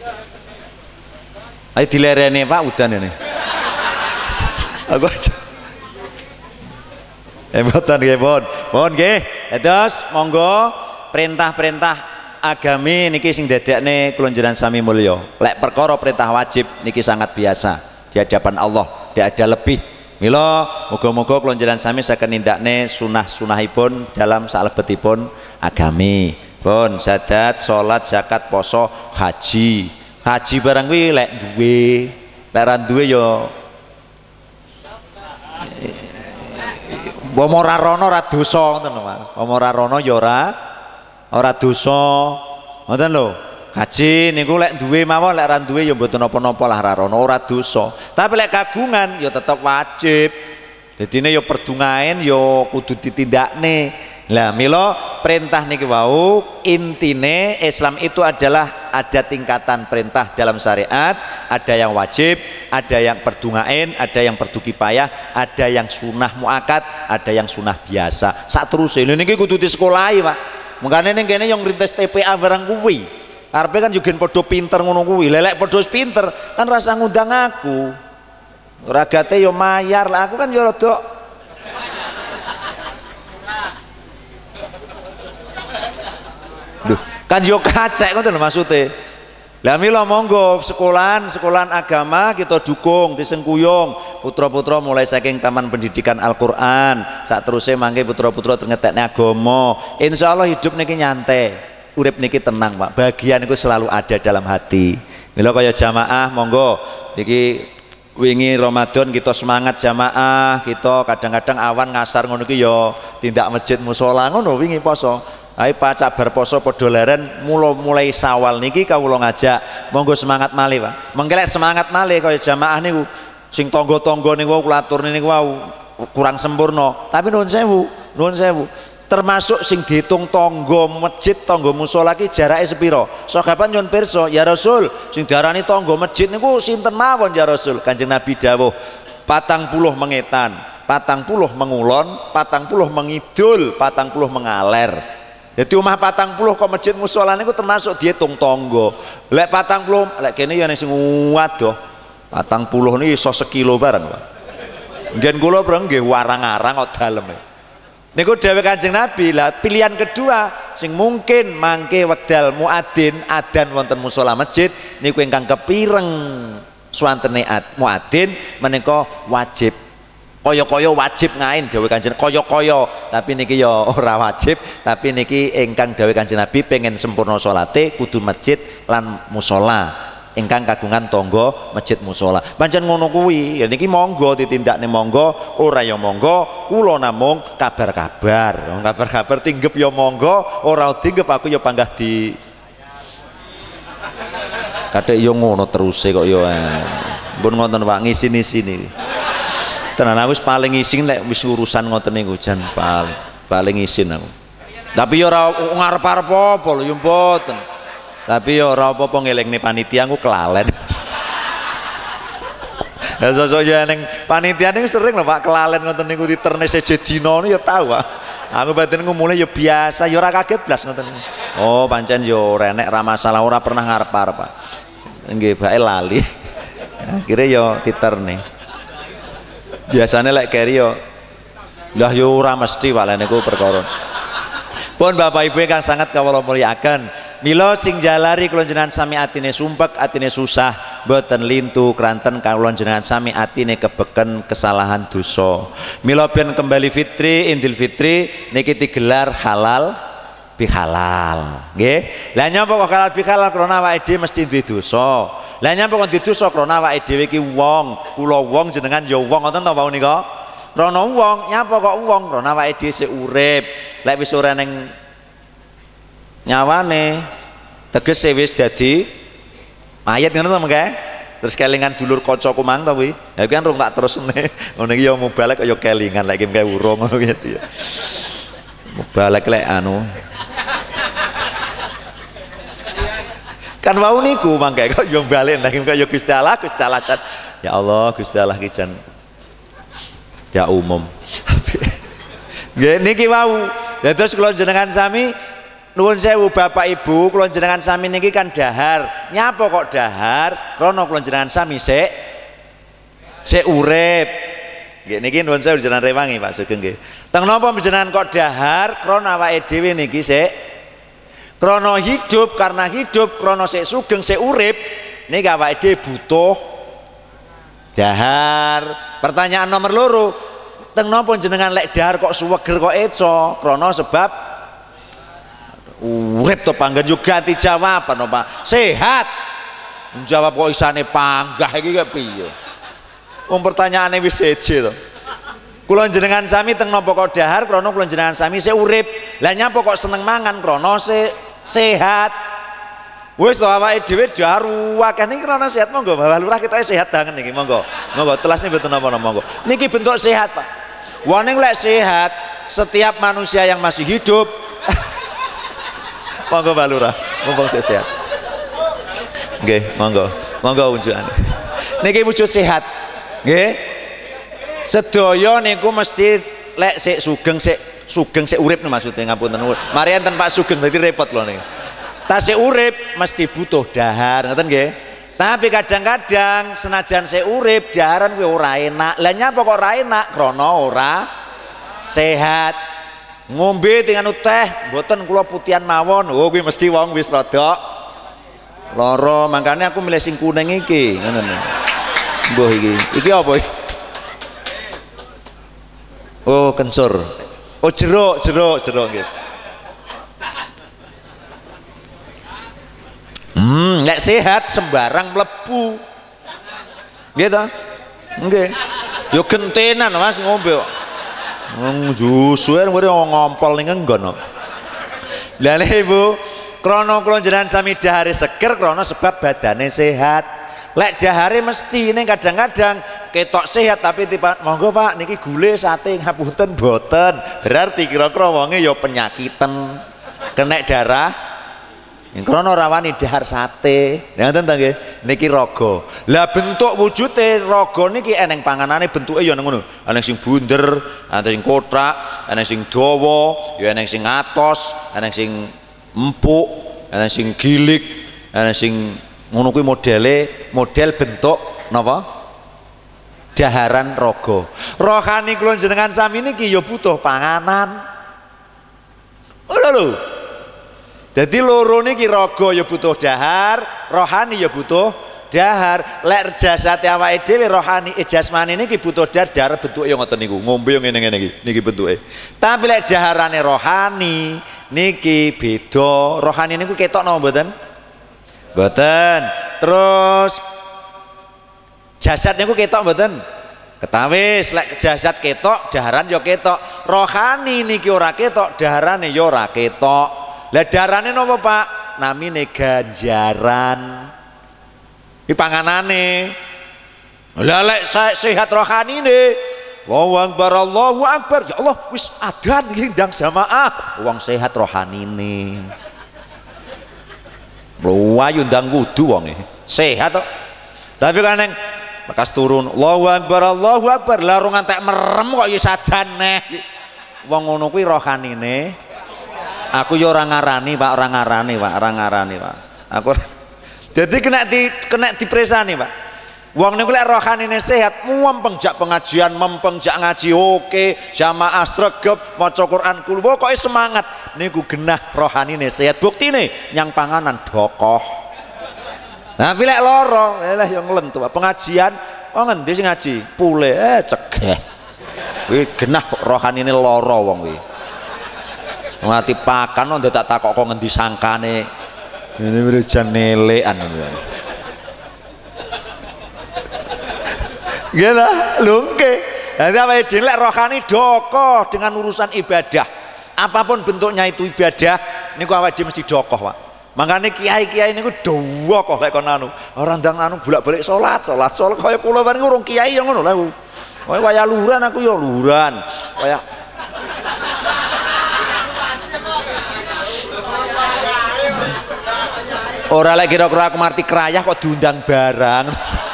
ayo dilerene Pak udan ini aku Hebutan nggih, Pun. Pun nggih. Terus monggo perintah-perintah agami niki sing dadekne kula njenengan sami mulya. Lek perkara perintah wajib niki sangat biasa di hadapan Allah, tidak ada lebih. Mila muga-muga kula njenengan sami saged nindakne sunah-sunahipun dalam salebetipun agami. Pun sadat, salat, zakat, poso, haji. Haji barang kuwi lek duwe, lek ra duwe ya Wong ora rono ora dosa ngoten lho, Mas. Wong ora rono ya ora ora dosa. Ngoten lho. Haji niku lek duwe mawon, lek ora duwe ya mboten napa-napa lah ora rono, ora dosa. Tapi lek kagungan ya tetep wajib. Dadine ya perdungaen ya kudu ditindakne. Lah mila perintah niki wau intine Islam itu adalah ada tingkatan perintah dalam syariat, ada yang wajib, ada yang perdungaen, ada yang fardu kifayah, ada yang sunah muakkad, ada yang sunah biasa. Sak teruse lho niki kudu disekolahi, Pak. Mengkane ning kene yang ngrintis T P A barang kuwi. Karepe kan juga padha pinter ngono kuwi. Lelek padha pinter kan rasa ngundang aku. Ragate yo mayar lah, aku kan yo rada Duh, kan yo kacek ngoten lho maksude. Lah mila monggo sekolahan, sekolahan agama kita dukung, disengkuyung putra-putra mulai saking taman pendidikan Al-Qur'an, sak teruse mangke putra-putra ngetekne agama. Insyaallah hidup niki nyantai, urip niki tenang, Pak. Bahagia niku selalu ada dalam hati. Mila kaya jamaah monggo niki wingi Ramadan kita semangat jamaah, kita kadang-kadang awan ngasar ngono ki ya tindak masjid musala ngono wingi poso. Ayo pacak berposo padha leren mulai mulai Sawal niki kawula ngajak monggo semangat malih Pak. Mengkelek semangat malih kaya jamaah niku sing tangga-tangga niku kula aturne niku wau kurang sempurna. Tapi nuwun sewu, nuwun sewu. Termasuk sing dihitung tangga masjid tangga musala ki jarake sepira. Sahabat nyuwun pirsa, ya Rasul, sing diarani tangga masjid niku sinten mawon ya Rasul? Kanjeng Nabi dawuh patang puluh mengetan, patang puluh mengulon, patang puluh mengidul, patang puluh mengaler. Jadi omah patang puluh kok masjid musala niku termasuk dihitung tangga. Lek patang puluh, lek kene ya sing wadoh. patang puluh niki iso sekilo bareng, Pak. Ngen kula bareng nggih warang-arang kok daleme. Niku dawuh Kanjeng Nabi, lah pilihan kedua sing mungkin mangke wekdal muadzin adzan wonten musala masjid niku ingkang kepireng swantene muadzin menika wajib. Kaya-kaya wajib ngain dawuh Kanjeng, kaya-kaya tapi niki ya ora wajib, tapi niki ingkang dawuh Kanjeng Nabi pengen sempurna salate kudu masjid lan musala ingkang kagungan tangga masjid musala. Pancen ngono kuwi, ya niki monggo ditindakne monggo, ora ya monggo, kula namung kabar-kabar. Kabar-kabar tinggep ya monggo, ora tinggep aku ya panggah di kadek ya ngono teruse kok ya. Mbun ngoten Pak ngisin-isini. Tenan aku wis paling ngisin nek wis urusan ngoten niku jan paling paling ngisin aku. Tapi ya ora ngarep-arep apa lho ya mboten. Tapi ya ora apa-apa ngelingne panitia aku kelalen. Ya sosok ya ning panitia niku sering lho Pak kelalen ngoten niku diterne seje dina niku ya tau Pak. Aku batin mulai ya biasa, ya ora kaget blas ngoten. Oh, pancen ya ora enek ra masalah, ora pernah ngarep-arep Pak. Nggih bae lali. Akhire ya diterne. Biasane lek keri ya lah ya ora mesti Pak lek niku perkara. Pun Bapak Ibu ingkang sangat kawula mulyakaken, mila sing jalari kula jenengan sami atine sumpek, atine susah, boten lintu kranten kawula jenengan sami atine kebeken kesalahan dosa. Mila ben kembali fitri, Idul Fitri niki digelar halal bihalal. Nggih. Lah nyapa kok halal bihalal krana awake dhewe mesti duwe dosa. Lah nyapa kok duwe dosa krana awake dhewe iki wong, kula wong jenengan ya wong ngoten to wau nika. Krana wong, nyapa kok wong krana awake dhewe sik urip. Lek wis ora ning nyawane tegese wis dadi mayit ngono to mengke. Terus kelingan dulur kancaku mang to kuwi. Ya kuwi kan rung tak terusne. Ngono iki ya mubalek kaya kelingan lek mengke urung ngono gitu ya. Mubalek lek anu. Kan wau niku mangke kok yo balik nek kaya Gusti Allah, Gusti Allah can. Ya Allah, Gusti Allah ki jan ya umum. Nggih niki wau. Dados kula jenengan sami nuwun sewu Bapak Ibu, kula jenengan sami niki kan dahar. Nyapa kok dahar? Krana kula jenengan sami sik sik urip. Nggih niki nuwun sewu jenengan rewangi Pak Sugeng nggih. Teng napa jenengan kok dahar? Krana awake dhewe niki sik krana hidup, karena hidup krana sik sugeng sik urip niki awake dhewe butuh dahar. Pertanyaan nomor loro, teng napa jenengan lek dahar kok suweger kok eco? Krana sebab urip to panggen juga ganti jawaban to Pak. Sehat. Menjawab kok isane panggah iki kok piye? Wong pertanyaane wis seje to. Kula jenengan sami teng napa kok dahar krana kula jenengan sami sik urip. Lah nyapa kok seneng mangan krana se sehat. Wis to awake dhewe dahar akeh niki krana sehat. Monggo Bapak Lurah kita sehat banget niki monggo. Monggo telasne mboten napa-napa monggo. Niki bentuk sehat Pak. Waning lek sehat setiap manusia yang masih hidup monggo Pak Lurah, mumpung sehat. Nggih, monggo. Monggo unjukan. Niki wujud sehat. Nggih. Sedaya niku mesti lek sik sugeng sik sugeng sik urip maksudnya ngapunten. Mari enten Pak Sugeng dadi repot lho niku. Tasik urip mesti butuh dahar, ngoten nggih. Tapi kadang-kadang senajan sik urip daharan kuwi ora enak. Lah nyapa kok ora enak? Krana ora sehat. Ngombe dengan teh mboten kula putihan mawon. Oh kuwi mesti wong wis rada lara, makane aku milih sing kuning iki, ngono niku. Mbuh iki. Iki apa iki? Oh kencur. Oh jeruk, jeruk, jeruk nggih. Hmm, nek sehat sembarang mlebu. Nggih to? Nggih. Yo gentenan Mas ngombe kok. Wong jus wae ngompol ning nggon kok. Lah Ibu, krana kula jenengan sami dahare seger krana sebab badane sehat. Lek dahare mesti ning kadang-kadang ketok sehat tapi tiba monggo Pak niki gule sate ngapunten boten. Berarti kira-kira wonge ya penyakiten. Kena darah. Krana rawani dahar sate. Ngoten ta nggih? Niki raga. Lah bentuk wujude raga niki eneng panganane bentuke ya ngono. Ana sing bunder, ana sing kothak, ana sing dawa, ya ana sing atos, ana sing empuk, ana sing gilik, ana sing ngono kuwi modele, model bentuk napa? Daharan raga. Rohani kula jenengan sami niki ya butuh panganan. Oh lho. Jadi loro niki raga ya butuh dahar, rohani ya butuh dahar. Lek jasate awake dhewe rohani eh, jasmani niki butuh dahar, dahar bentuke ya ngoten niku. Ngombe yo ngene-ngene iki, niki bentuke. Tapi lek daharane rohani niki beda. Rohani niku ketok napa mboten? Mboten. Terus jasad niku ketok mboten? Ketawis lek jasad ketok, daharan ya ketok. Rohani niki ora ketok, daharane ya ora ketok. Lah darane napa Pak? Namine ganjaran. Iki panganane. Lah lek sehat rohanine, Allahu Akbar, Allahu Akbar. Ya Allah, wis adzan iki ndang jamaah. Wong sehat rohanine. Ruwayu ndang wudu wonge. Sehat kok. Tapi kan neng bekas turun, Allahu Akbar, Allahu Akbar. Lah ora ngantek merem kok ya sadan neh. Wong ngono kuwi rohanine. Aku ya orang ngarani Pak, orang ngarani Pak, orang ngarani Pak. Aku jadi kena di kena dipresani Pak. Wong niku lek rohanine sehat, mempengjak pengajian, mempengjak ngaji oke, jamaah sregep, maca Quran kul, pokoke semangat. Niku genah rohanine sehat. Buktine nyang panganan dokoh. Nah, lek loro, lah yang nglentu Pak. Pengajian, oh ngendi sing ngaji? Pule eh cegah. Kuwi genah rohanine loro wong kuwi. Ngerti pakan ndak tak takok kok ngendi sangkane. Ini berjan nelekan. Gila, lungke. Jadi apa itu? Lek rohani dokoh dengan urusan ibadah. Apapun bentuknya itu ibadah, niku awake dhewe mesti dokoh, Pak. Makanya kiai-kiai niku dokoh lek kon anu. Ora ndang anu bolak-balik salat, salat, salat kaya kula bareng urung kiai yang ngono lha. Kaya waya luran aku ya luran. Kaya ora lek kira-kira aku marti kerayah kok diundang barang.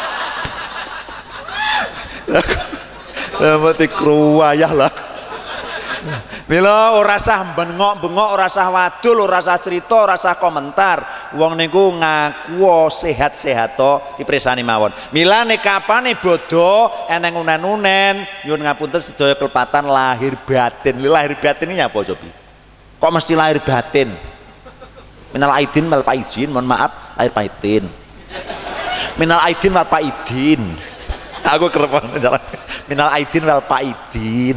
Mati kruwayah lah. Mila ora sah bengok-bengok, ora sah wadul, ora sah cerita, ora sah komentar. Wong niku ngaku sehat-sehat to dipresani mawon. Mila nek kapane bodho eneng unen-unen, nyuwun ngapunten sedaya kelepatan lahir batin. Lahir batin ini apa cobi? Kok mesti lahir batin? Minal aidin wal faizin, mohon maaf lahir batin. Minal aidin wal faidin. Aku kerepan jalan. Minal aidin wal faidin.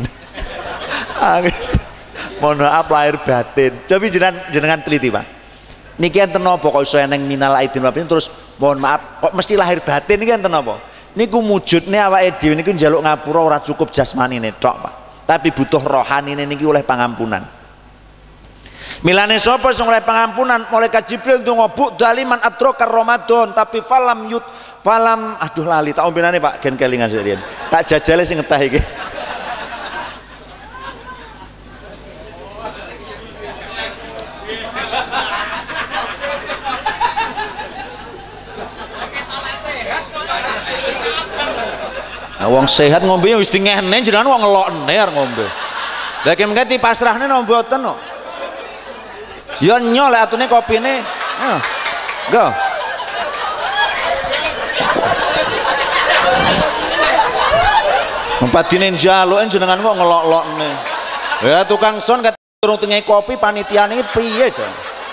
Mohon maaf lahir batin. Coba jenengan jenengan teliti Pak. Niki enten napa kok iso eneng minal aidin wal faidin terus mohon maaf kok mesti lahir batin niki enten napa? Niku wujudne awake dhewe niku njaluk ngapura ora cukup jasmanine tok Pak. Tapi butuh rohanine niki oleh pangampunan. Milane sapa sing oleh pangampunan malaikat Jibril ndonga bu daliman adrokar Ramadan tapi falam yut falam aduh lali tak ombenane Pak gen kelingan serian. Tak jajale sing ngetah iki. Nah, wong sehat ngombe wis dingene jenengan wong ngelokne arep ngombe. Lah ki mengke pasrahne napa mboten kok. Ya nyol atune kopine. Heeh. Go. Mempadine njaluken jenengan kok ngelok-lokne. Ya tukang son kat turung tengah kopi panitiane piye jan.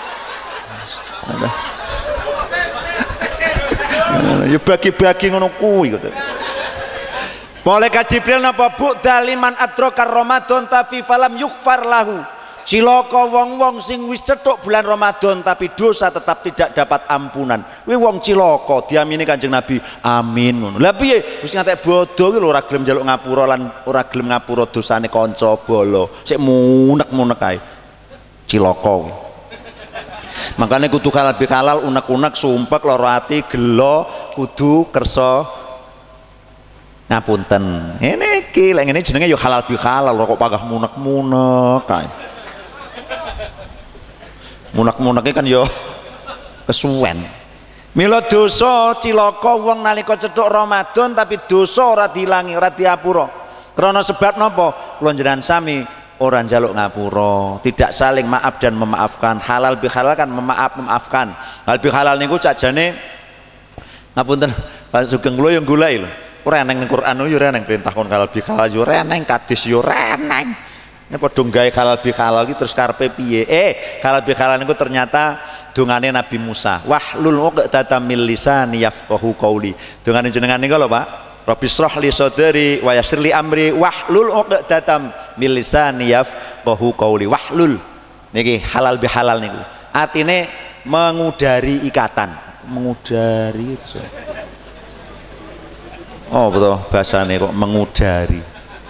Ya bagi-bagi ngono kuwi kok. Malaikat Jibril napa bu daliman adrokar Ramadan tapi falam yukfar lahu. Cilaka wong-wong sing wis cetuk bulan Ramadan tapi dosa tetap tidak dapat ampunan. Kuwi wong cilaka diamini Kanjeng Nabi. Amin ngono. Lah piye? Wis ngantek bodho ki lho ora gelem njaluk ngapura lan ora gelem ngapura dosane kanca bala. Sik munek-munek ae. Cilaka. Makanya kudu halal bihalal, unek-unek sumpek loro ati gelo kudu kersa ngapunten. Ini iki lek ngene jenenge yo halal bihalal kok pagah munek-munek kae. Munek-muneke kan yo kesuwen. Mila dosa cilaka wong nalika cethuk Ramadan tapi dosa ora dilangi, ora diapura. Krana sebab napa? Kula njenengan sami ora njaluk ngapura, tidak saling maaf dan memaafkan. Halal bihalal kan memaaf memaafkan. Halal bihalal niku sakjane ngapunten Pak Sugeng kula yo golek lho. Ora eneng ning Quran yo ora eneng perintah kon halal bihalal yo ora eneng, kadis yo ora eneng. Nek padha gawe halal bihalal iki terus karepe piye? Eh, halal bihalal niku ternyata dungane Nabi Musa. Wahlul 'uqdatam min lisani yafqahu qauli. Dungane jenengan niku lho Pak. Rabbi shrah li sadri wa yassir li amri wahlul 'uqdatam min lisani yafqahu qauli. Wahlul niki halal bihalal niku. Artine mengudari ikatan, mengudari. Oh betul bahasane kok mengudari.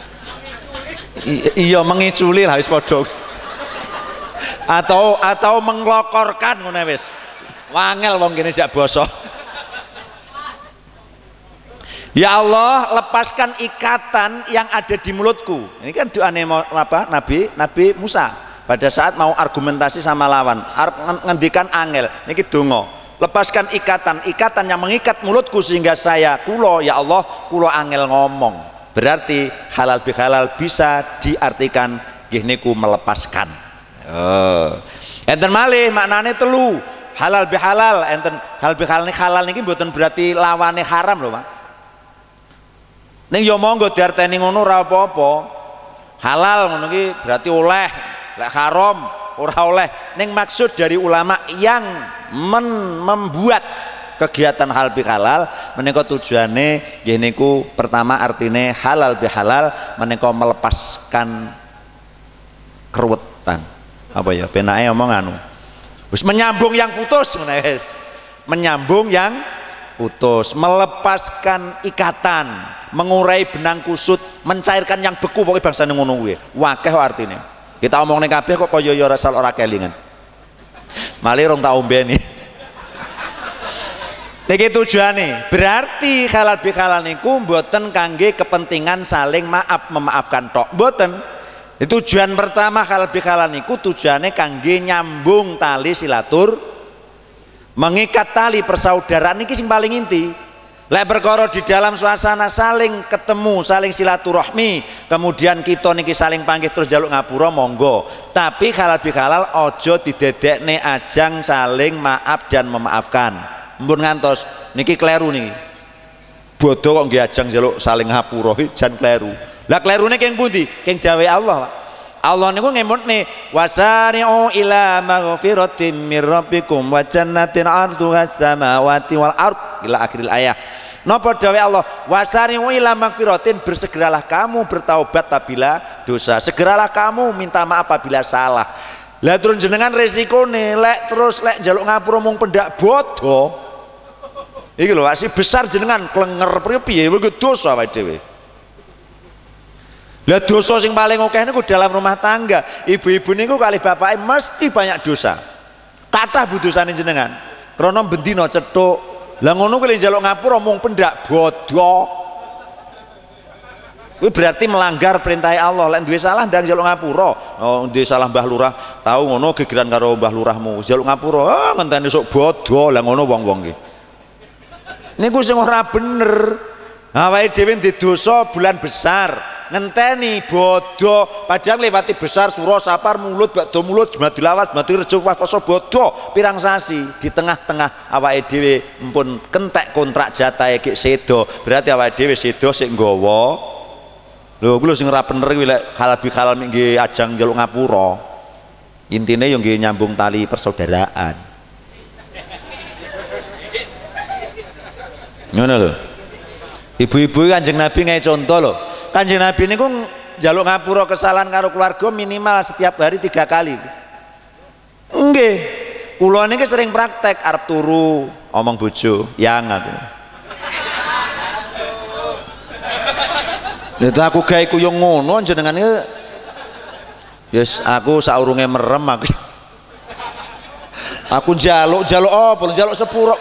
I iya mengiculi lah wis padha. Atau atau menglokorkan ngono wis. Wangel wong kene jak basa. Ya Allah, lepaskan ikatan yang ada di mulutku. Ini kan doane apa? Nabi Nabi Musa pada saat mau argumentasi sama lawan, ngendikan angel. Niki donga. Lepaskan ikatan, ikatan yang mengikat mulutku sehingga saya kulo ya Allah, kulo angel ngomong. Berarti halal bihalal bisa diartikan nggih niku melepaskan. Oh. Enten malih maknane telu. Halal bihalal enten halal bihalal niki halal niki mboten berarti lawane haram lho, Pak. Ning ya monggo diarteni ngono ora apa-apa. Halal ngono iki berarti oleh, lek haram ora oleh. Ning maksud dari ulama yang men membuat kegiatan halal bihalal menika tujuane nggih niku pertama artine halal bihalal menika melepaskan keruwetan. Apa ya penake omong anu. Wis menyambung yang putus ngono wis. Menyambung yang putus, melepaskan ikatan, mengurai benang kusut, mencairkan yang beku pokoke bangsane ngono kuwi. Wakeh artine. Kita omongne kabeh kok kaya ya rasal ora kelingan. Malih rong tak ombeni. Niki tujuane berarti halal bihalal niku mboten kangge kepentingan saling maaf memaafkan tok, mboten. Tujuan pertama halal bihalal niku tujuane kangge nyambung tali silatur, mengikat tali persaudaraan niki sing paling inti. Lek perkara di dalam suasana saling ketemu, saling silaturahmi, kemudian kita niki saling panggih terus jaluk ngapura monggo. Tapi halal bihalal ojo didedekne ajang saling maaf dan memaafkan. Mbun ngantos niki kleru niki. Bodoh kok nggih ajang jaluk saling ngapura jan kleru. Lah klerune keng pundi? Keng dawuh Allah, Pak. Allah niku ngemutne wasari'u ila maghfiratin mir rabbikum wa jannatin 'arduha as-samawati wal ard ila akhiril ayat. Napa dawuh Allah? Wasari'u ila maghfiratin, bersegeralah kamu bertaubat apabila dosa. Segeralah kamu minta maaf apabila salah. Lah terus jenengan resikone lek terus lek njaluk ngapura mung pendak bodoh. Iki lho asih besar jenengan klenger piye kuwi dosa awake dhewe. Lah dosa sing paling akeh niku dalam rumah tangga. Ibu-ibu niku kali bapake mesti banyak dosa. Kathah bu dosane jenengan. Krana bendina cethuk. Lah ngono kuwi njaluk ngapura mung pendak bodoh. Kuwi berarti melanggar perintah Allah. Lek duwe salah ndang njaluk ngapura. Oh, duwe salah Mbah Lurah, tahu ngono gegeran karo Mbah Lurahmu. Njaluk ngapura, ah ngenteni sok bodoh. Lah ngono wong-wong iki. Niku sing ora bener. Awake dhewe ndek dosa bulan besar. Ngenteni bodoh padahal lewati besar suro sapar mulut bakdo mulut jumat dilawat mati rejo wakoso bodoh pirang sasi di tengah-tengah awake dhewe mpun kentek kontrak jatahe gek sedo berarti awake dhewe sedo sik nggawa lho kuwi lho sing ora bener kuwi lek halal bihalal nggih ajang njaluk ngapura intine yo nggih nyambung tali persaudaraan ngono lho ibu-ibu Kanjeng Nabi ngae contoh lho Kanjeng Nabi niku njaluk ngapura kesalahan karo keluarga minimal setiap hari tiga kali. Nggih. Kula niki sering praktek arep turu omong bojo, yang aku. Lha aku gawe kuyung ngono jenengan iki. Yes, aku saurunge merem aku. Aku njaluk njaluk apa? Njaluk sepuro.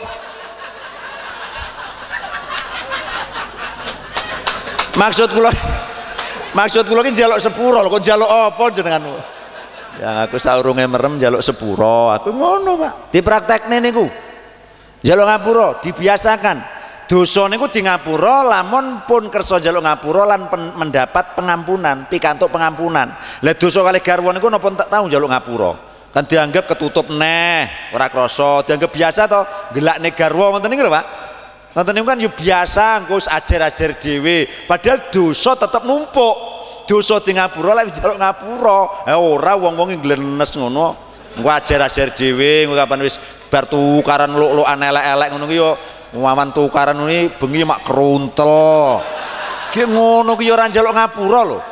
Maksud kula maksud kula ki njaluk sepuro lho, kok njaluk apa jenengan? Yang aku saurunge merem njaluk sepuro. Aku ngono, Pak. Dipraktekne niku. Njaluk ngapura dibiasakan. Dosa niku di ngapura lamun pun kersa njaluk ngapura lan pen, mendapat pengampunan, pikantuk pengampunan. Lah dosa kalih garwa niku napa tak tahu njaluk ngapura. Kan dianggap ketutup neh, ora krasa, dianggap biasa to, gelakne garwa ngoten niku lho, Pak. Ngoten niku kan yo biasa, engko ajar-ajar dhewe, padahal dosa tetep numpuk. Dosa di ngapura lek njaluk ngapura. Eh ora wong-wong nglenes ngono. Engko ajar-ajar dhewe, engko kapan wis bar tukaran luk-lukan elek-elek ngono ki yo wawan tukaran ini bengi mak keruntel. Ki ngono ki ora njaluk ngapura lho.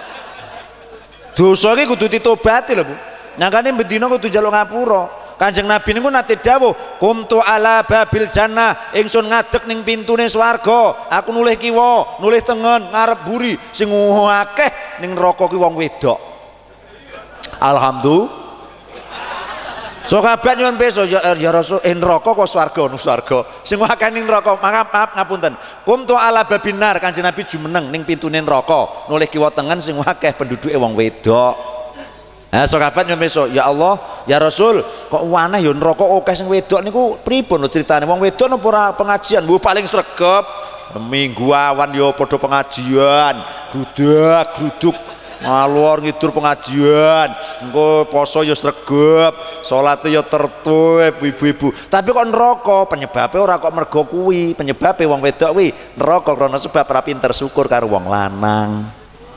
Dosa iki kudu ditobati lho, Bu. Nyangkane bendina kudu njaluk ngapura. Kanjeng Nabi niku nate dawuh, "Qumtu ala babil jannah, ingsun ngadeg ning pintune swarga. Aku nulih kiwa, nulih tengen, ngarep buri, sing akeh ning neraka ki wong wedok." Alhamdulillah. So kabeh nyuwun pirsa ya, ya Rasul en neraka kok swarga nu swarga. Sing akeh ning neraka, maaf maaf ngapunten. Qumtu ala babinar, Kanjeng Nabi jumeneng ning pintune neraka, nulih kiwa tengen sing akeh penduduke wong wedok. Nah, sahabat nyuwun pirsa, ya Allah, ya Rasul, kok waneh ya neraka akeh sing wedok niku pripun lho critane? Wong wedok napa ora pengajian? Mbuh paling sregep minggu awan ya padha pengajian, grudak gruduk ngalor ngidur pengajian, engko poso ya sregep, salate ya tertib ibu-ibu. Tapi kok neraka penyebabe ora kok mergo kuwi, penyebabe wong wedok kuwi neraka krana sebab ora pinter syukur karo wong lanang.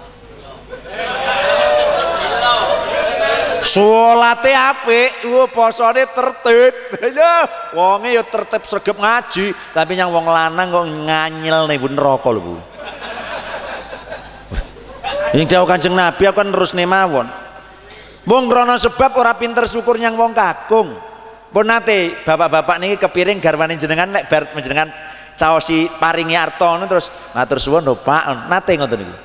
Salate apik, uh, posone tertib. Lho, wonge ya tertib sregep ngaji, tapi yang wong lanang kok nganyel ning neraka lho, Bu. Yang dawuh Kanjeng Nabi aku kan terus mawon. Mung krana sebab ora pinter syukur nyang wong kakung. Pun nate bapak-bapak niki kepiring garwane jenengan nek bar jenengan caosi paringi arta terus matur suwun lho Pak, nate ngoten niku.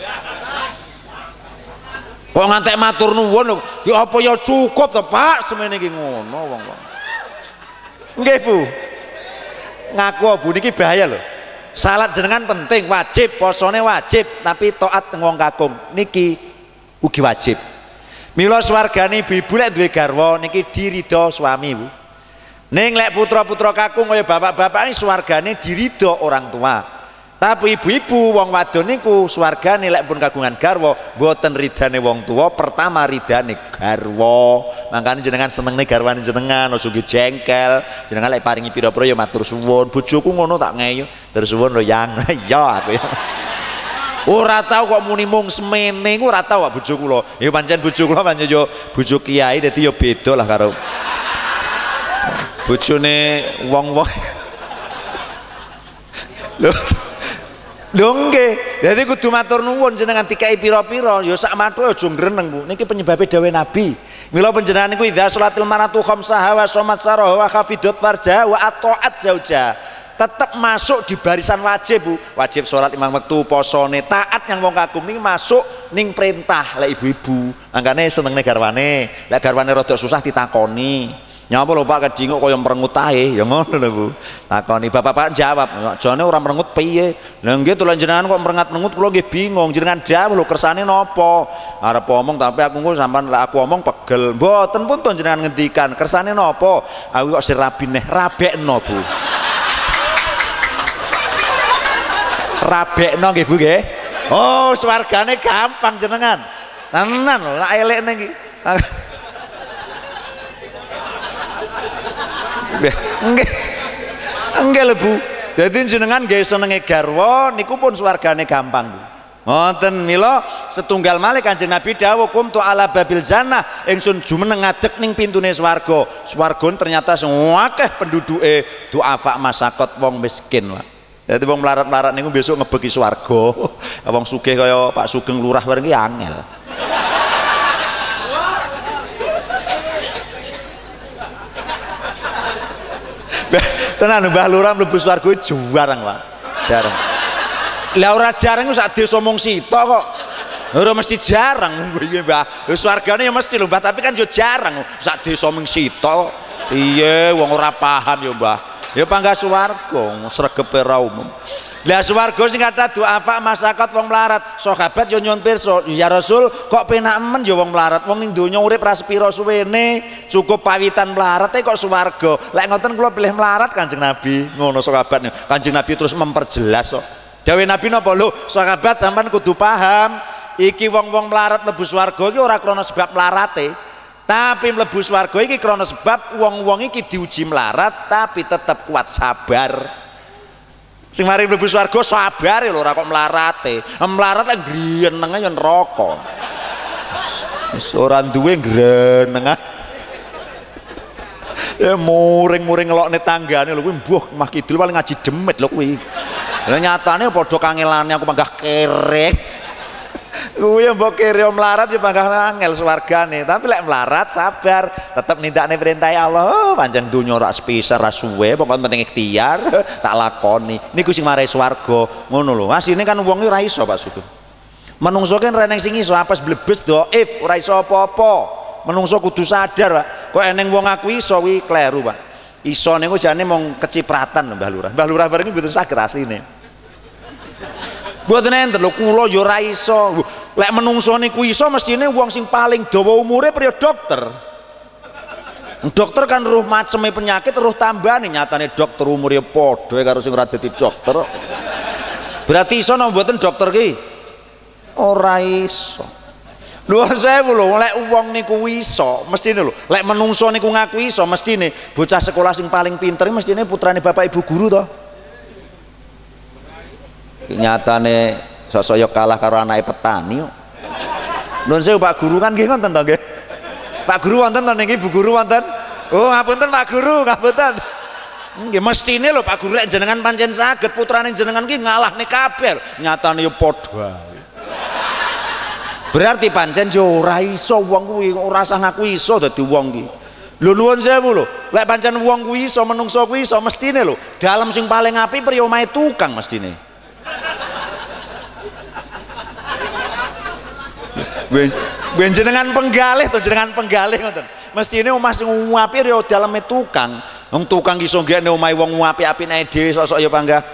Kok ngantek matur nuwun lho, ya apa ya cukup to Pak, semene iki ngono wong-wong. Nggih Bu. Ngaku Bu niki bahaya lho. Salat jenengan penting, wajib, posone wajib, tapi taat wong kakung niki ugi wajib. Mila swargane ibu-ibu lek duwe garwa niki diridho suami, Bu. Ning lek putra-putra kakung kaya bapak-bapak ini swargane diridho orang tua. Tapi ibu-ibu wong wadon niku swargane lek pun kagungan garwa mboten ridane wong tua, pertama ridane garwa. Mangkane jenengan senengne garwane jenengan, aja nggih jengkel. Jenengan lek paringi pira-pira ya matur suwun. Bojoku ngono tak ngeyo. Terus suwun lho yang ya aku ya. Ora tau kok muni mung semene ku ora tau kok bojo kula. Ya pancen bojo kula pancen yo bojo kiai dadi yo beda lah karo bojone wong-wong. Lho lho nggih, dadi kudu matur nuwun jenengan dikai pira-pira ya sak mathu aja ngreneng Bu. Niki penyebabe dawuh Nabi. Mila panjenengan niku idza sholatil maratu khamsaha wa shamat saraha wa khafidot farja wa ataat zauja. Tetap masuk di barisan wajib Bu. Wajib sholat lima waktu, posone, taat yang wong kakung ini masuk ning perintah lek ibu-ibu. Angkane senengne garwane, lek garwane rada susah ditakoni. Nyapa lho Pak kedinguk kaya merengut ae, ya ngono lho Bu. Takoni bapak-bapak jawab, jane ora merengut piye? Lah nggih tulan jenengan kok merengat-merengut kula nggih bingung. Jenengan jawab lho kersane napa? Arep omong tapi aku engko sampean lek aku omong pegel. Mboten pun to jenengan ngendikan, kersane napa? Aku kok sir rabi neh, rabekno Bu. Rabekno nggih Bu nggih. Oh, swargane gampang jenengan. Tenan lho, lak elekne iki. Nggih. Nggih lho Bu. Dadi jenengan nggih senenge garwa niku pun swargane gampang Bu. Ngoten mila setunggal malih Kanjeng Nabi dawuh qumtu ala babil jannah, ingsun jumeneng ngadeg ning pintune swarga. Swarga ternyata sing akeh penduduke duafa masakot wong miskin lah. Dadi wong melarat-melarat niku besok ngebeki swarga. Wong sugih kaya Pak Sugeng Lurah bareng ki angel. Tenan Mbah Lurah mlebu swarga jarang, Pak. Jarang. Lah ora jarang ku sak desa mung sitok kok. Ora mesti jarang piye, Mbah. Swargane ya mesti lho, Mbah, tapi kan yo jarang sak desa mung sitok. Iya, wong ora paham ya, Mbah. Ya pangga swarga, sregepe ra umum. Lah swarga sing kata doa fa masyarakat wong melarat. Sahabat yo nyuwun pirsa, ya Rasul, kok penak men ya wong melarat. Wong ning donya urip ra sepira suwene, cukup pawitan melarat e kok swarga. Lek ngoten kula pilih melarat Kanjeng Nabi. Ngono sahabat. Kanjeng Nabi terus memperjelas kok. Dawuh Nabi napa lho, sahabat sampean kudu paham, iki wong-wong melarat mlebu swarga iki ora krana sebab melarate. Tapi mlebu swarga iki krana sebab wong-wong iki diuji melarat tapi tetap kuat sabar. Sing mari mlebu swarga sabar lho ora kok melarate. Melarat lek grenenge ya neraka. Wis ora duwe greneng. Ya muring-muring ngelokne tanggane lho kuwi mbuh mah kidul paling ngaji demit lho kuwi. Lah nyatane padha kangelane aku panggah kere. Kuwi mbok kere melarat ya panggah angel swargane, tapi lek melarat sabar, tetep nindakne perintah Allah. Oh, panjang donya ora sepisah ra suwe, pokoke penting ikhtiar tak lakoni. Niku sing marai swarga, ngono lho. Asline kan wong iki ora iso Pak Sudu. Menungso kan reneng sing iso apes blebes dhaif, ora iso apa-apa. Menungso kudu sadar, Pak. Kok eneng wong aku iso kuwi kleru, Pak. Iso niku jane mung kecipratan Mbah Lurah. Mbah Lurah bareng mboten saged asline. Mboten enten lho kula ya ora iso. Lek menungso niku iso mestine wong sing paling dawa umure priya dokter. Dokter kan roh maceme penyakit roh tambane, nyatane dokter umure padha karo sing ora dadi dokter. Berarti iso napa mboten dokter ki? Ora iso. Nuwun sewu lho, lek wong niku iso mestine lho. Lek menungso niku ngaku iso mestine bocah sekolah sing paling pinter mestine putrane bapak ibu guru to. Nyatane sok-sok kalah karo anake petani kok. Nuwun sewu Pak Guru kan nggih ngoten to nggih. Pak Guru wonten to niki Bu Guru wonten? Oh ngapunten Pak Guru, ngapunten. Nggih mestine lho Pak Guru lek jenengan pancen saged putrane jenengan ki ngalahne kabeh. Nyatane yo padha. Berarti pancen yo ora iso wong kuwi ora usah ngaku iso dadi wong ki. Lho nuwun sewu lho, lek pancen wong kuwi iso menungso kuwi iso mestine lho, dalem sing paling apik priya omahe tukang mestine. Ben jenengan penggalih to jenengan penggalih ngoten. Mestine omah sing apik ya daleme tukang. Wong tukang iso nggekne omahe wong apik-apike dhewe sok-sok ya panggah.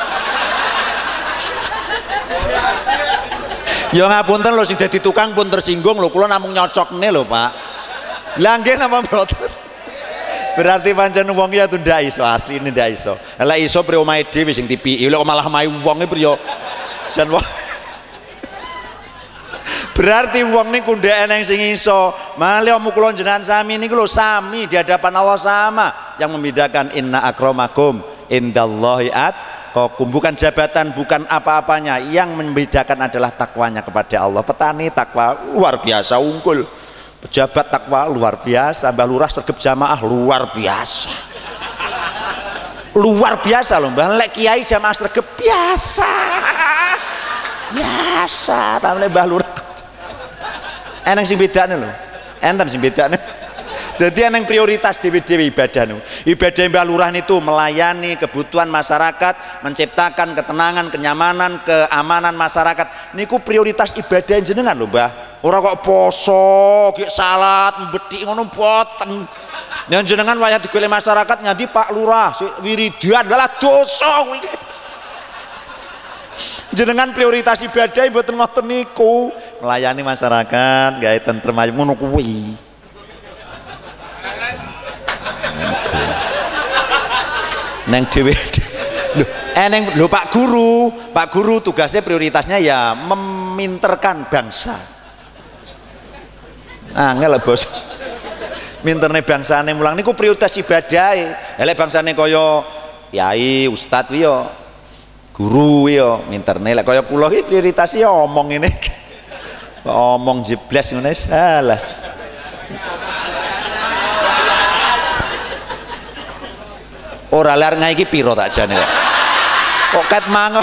Ya ngapunten lho sing dadi tukang pun tersinggung lho, kula namung nyocokne lho, Pak. Lah nggih napa mboten? Berarti pancen wong ya ndak iso, asline ndak iso. Lah iso pri omahe dhewe sing tipiki, lek malah omahe wong e priya jan wong. Berarti wong niku ndek eneng sing iso. Malih omong kula jenengan sami niku lho sami di hadapan Allah sama. Yang membedakan inna akramakum indallahi atqakum, bukan jabatan, bukan apa-apanya. Yang membedakan adalah takwanya kepada Allah. Petani takwa luar biasa unggul. Pejabat takwa luar biasa. Mbah Lurah sergep jamaah luar biasa. Luar biasa loh Mbah. Lek kiai jamaah sergep biasa. Biasa. Tamane Mbah Lurah eneng sing bedane lho, enten sing bedane. Dadi eneng prioritas dhewe-dhewe ibadah niku. Ibadah Mbah Lurah itu melayani kebutuhan masyarakat, menciptakan ketenangan, kenyamanan, keamanan masyarakat. Niku prioritas ibadah jenengan lho, Mbah. Ora kok poso, ki salat, mbethik ngono boten. Yen jenengan wayah digolek masyarakat nyadi Pak Lurah, wiridan dalah dosa kuwi. Jenengan prioritas ibadah mboten ngoten niku, melayani masyarakat, gawe tentrem ayu ngono kuwi. Neng dhewe lho, eneng lho Pak Guru, Pak Guru tugasnya prioritasnya ya meminterkan bangsa. Angel lah bos. Minterne bangsane mulang niku prioritas ibadah. Elek bangsane kaya yai, ustad kuwi ya guru yo minterne lek kaya kula iki prioritas ya omong ngene. Omong jeblas ngene salas. Ora lar ngaiki piro tak jane kok. Kok ket mango.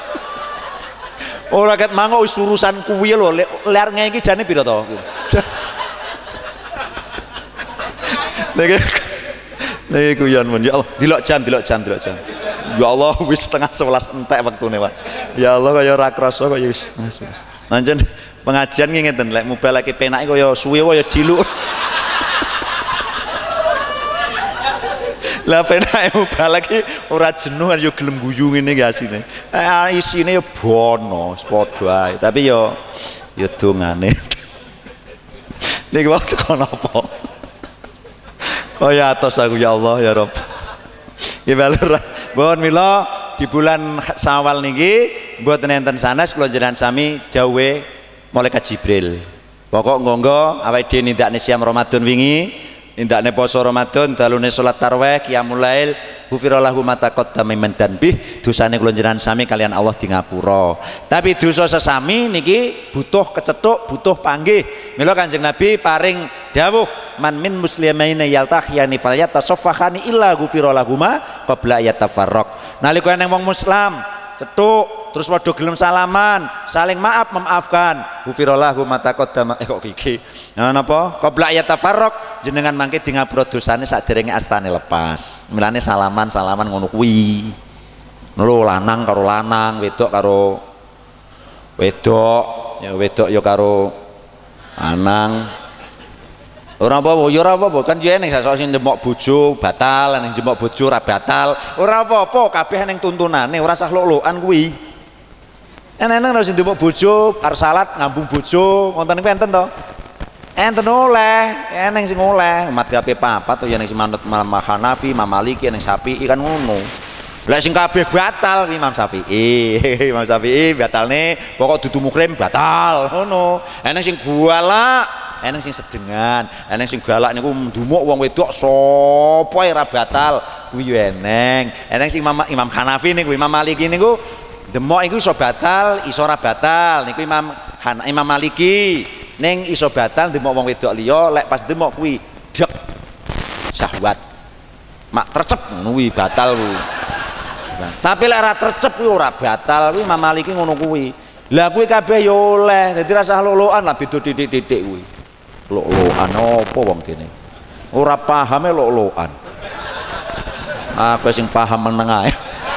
Ora ket mango wis urusan kuwi lho, lar ngaiki jane piro to? Nek nek guyon mun ya Allah, dilok jam, dilok jam, dilok jam. Ya Allah wis setengah sebelas entek waktune Pak. Ya Allah kaya ora krasa kaya wis setengah sebelas. Nancen pengajian ngeten lek mobile lagi penake kaya suwe kaya diluk. Lah penake mubalek iki ora jenuh yo gelem guyu ngene iki asine. Eh isine yo bono, padha ae. Tapi yo yo dongane. Niki waktu kono apa? Kaya atos aku ya Allah ya Rabb. Ya balur. Mohon mila di bulan Syawal niki mboten enten sanes kula njenengan sami jauhe malaikat Jibril. Pokok ngonggo awake dhewe nindakne siam Ramadan wingi, nindakne poso Ramadan, dalune salat tarawih, qiyamul lail, ghufira lahu ma taqaddama min dzanbi, dosane kula njenengan sami kalian Allah di ngapura. Tapi dosa sesami niki butuh kecetuk, butuh panggih. Mila Kanjeng Nabi paring dawuh, man min muslimaina yaltahiyani falyatasaffahani illa ghufira lahuma qabla yatafarraq. Nalika eneng wong Muslim cetuk terus padha gelem salaman, saling maaf memaafkan, ghufira lahu ma taqaddama. Eh kok iki nah napa qabla yatafarraq, jenengan mangke di ngapura dosane sakderenge astane lepas. Milane salaman salaman ngono kuwi lho, lanang karo lanang, wedok karo wedok, ya wedok ya karo lanang. Ora apa-apa, ya ora apa-apa, kan yen nek sing demok bojo batal, ning demok bojo ora batal. Ora apa-apa, kabeh ning tuntunane, ora sah lok-lokan kuwi. Enek-enek sing demok bojo arep salat ngambung bojo, wonten niku enten to? Enten oleh, eneng sing oleh, madhab papat to yen sing manut Imam Hanafi, Imam Maliki, ning Syafi'i kan ngono. Lek sing kabeh batal Imam Syafi'i, Imam Syafi'i batalne pokok dudu mukrim batal ngono. Eneng sing galak, eneng sing sedengan, eneng sing galak niku ndumuk wong wedok sapa ora batal kuwi yo eneng. Eneng sing Imam, Imam Hanafi niku, Imam Maliki niku demok iku iso batal, iso ora batal. Niku Imam Han, Imam Maliki ning iso batal demok wong wedok liya, lek pas demok kuwi dek syahwat. Mak tercep ngono kuwi batal kuwi. Nah, tapi lek ora tercep kuwi ora batal kuwi Imam Maliki ngono kuwi. Lah kuwi kabeh yo oleh, dadi rasa lolokan lah beda titik-titik kuwi. Lok-lokan apa wong kene? Ora pahame lok-lokan. Aku sing paham meneng ae.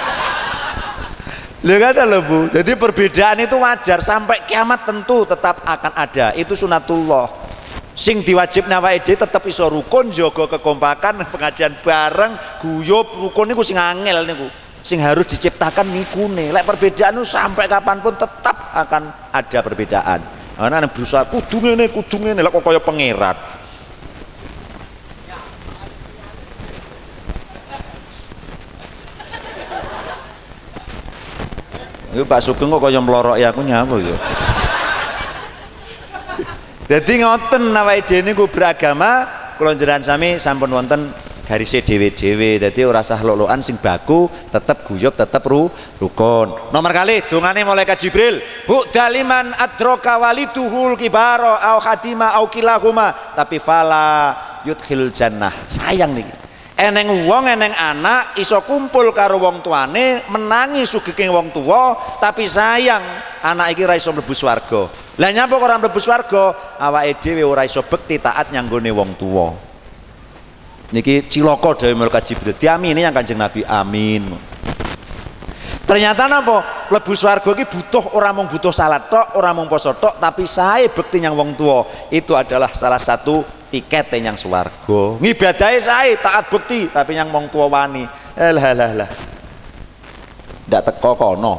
Lha kata lho Bu, jadi perbedaan itu wajar sampai kiamat tentu tetap akan ada. Itu sunatullah. Sing diwajibna awake dhewe tetep iso rukun, jaga kekompakan, pengajian bareng, guyub, rukun niku sing angel niku. Sing harus diciptakan nikune. Lek perbedaan itu sampai kapanpun tetap akan ada perbedaan. Ana nek berusaha kudu ngene, kudu ngene, lek kok kaya pangeran. Iku Pak Sugeng kok kaya mloroki aku nyapa ya. Dadi ngoten awake dhewe niku beragama, kula njenengan sami sampun wonten garise dhewe-dhewe. Dadi ora sah lok-lokan, sing baku tetep guyub, tetep ru, rukun. Nomor kali dongane malaikat Jibril, bu daliman adraka walituhul kibaro au khatima au kilahuma tapi fala yudkhil jannah. Sayang niki. Eneng wong eneng anak iso kumpul karo wong tuane, menangi sugihing wong tua, tapi sayang anak iki ora iso mlebu swarga. Lah nyapa kok ora mlebu swarga? Awake dhewe ora iso bekti taat nyanggone wong tua. Niki cilaka dhewe malaikat Jibril. Diamini yang Kanjeng Nabi, amin. Ternyata napa? Mlebu swarga iki butuh ora mung butuh salat tok, ora mung poso tok, tapi sae bekti nyang wong tua. Itu adalah salah satu tiket yang swarga. Ngibadahe sae taat bekti tapi yang wong tua wani. Lah lah lah. Ndak teko kono.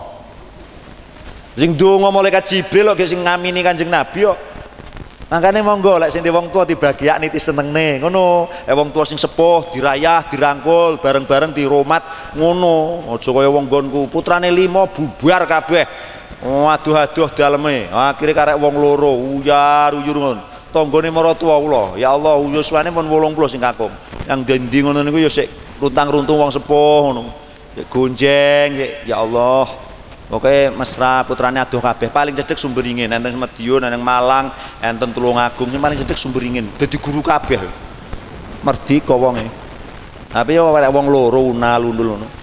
Sing ndonga malaikat Jibril kok sing ngamini Kanjeng Nabi kok. Makane monggo lek sing wong tua dibagiakne disenengne ngono. Eh wong tua sing sepuh dirayah, dirangkul, bareng-bareng diromat ngono. Aja kaya wong nggonku putrane lima bubar kabeh. Aduh-aduh daleme. Akhire karek wong loro uyar-uyur ngono. Tanggane maratuwa kula, ya Allah yuswane pun wolung puluh sing kakung. Yang dendi ngono niku ya sik runtang-runtung wong sepuh ngono. Sik gonjeng, sik ya Allah. Pokoke mesra putrane adoh kabeh. Paling cedhek Sumberingin, enten Madiun, enten Malang, enten Tulungagung, sing paling cedhek Sumberingin. Dadi guru kabeh. Merdeka wonge. Tapi ya wong loro unal-undul ngono.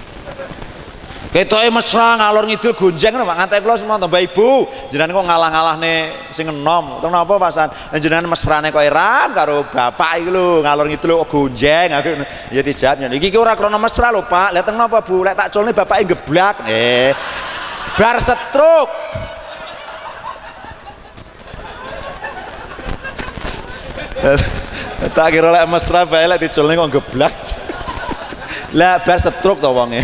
Ketoke mesra ngalor ngidul gonjeng lho Pak, ngantek kula semua Mbak Ibu, jenengan kok ngalah-ngalahne sing enom. Utawa napa Pak San? Jenengan mesrane kok eran karo bapak iki lho, ngalor ngidul kok gonjeng. Aku ya dijawab, iki ora krana mesra lho Pak. Lha teng napa Bu? Lek tak culne bapake geblak. Eh. Bar setruk. Tak kira lek mesra bae lek diculne kok geblak. Lah bar stroke to wonge.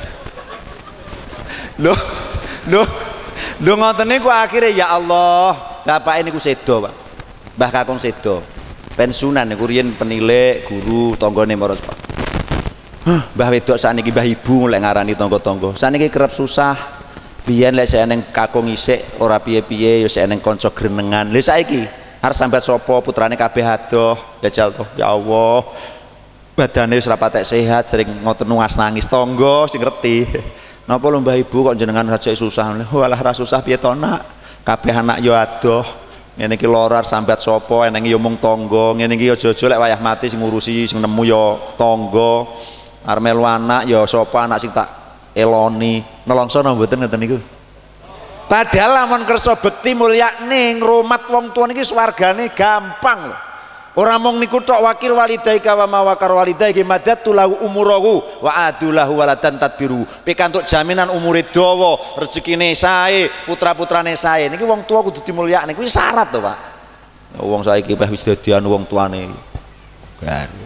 Lho, lho, lho ngoten niku akhire ya Allah, bapake niku sedo, Pak. Mbah Kakung sedo. Pensiunan niku riyen penilik, guru, tanggane maros, Pak. Mbah wedok sakniki mbah ibu lek ngarani tangga-tangga. Sakniki kerep susah. Biyen lek saya neng kakung isik ora piye-piye ya saya neng kanca grenengan. Lha saiki arep sambat sapa putrane kabeh adoh. Jajal to, ya Allah. Badane wis ra patek sehat, sering ngoten nuas nangis tangga sing ngerti. Napa lho Mbah Ibu kok jenengan saja susah? Walah ra susah piye to Nak? Kabeh anak ya adoh. Ngene iki lara sambat sapa, eneng ya mung tangga. Ngene iki aja-aja lek wayah mati sing ngurusi sing nemu ya tangga. Arep melu anak ya sapa anak sing tak eloni. Nelongso napa mboten ngeten niku? Padahal lamun kersa bekti mulyane ngrumat wong tuwa niki swargane gampang lho. Ora mung niku tok wakil walidaika wa mawakar walidaiki madatu lahu umurahu wa adulahu waladan tadbiru. Pikantuk jaminan umure dawa, rezekine sae, putra-putrane sae. Niki wong tua kudu dimulyakne. Kuwi syarat to, Pak. Wong saiki wis dadian wong tuane. Garu.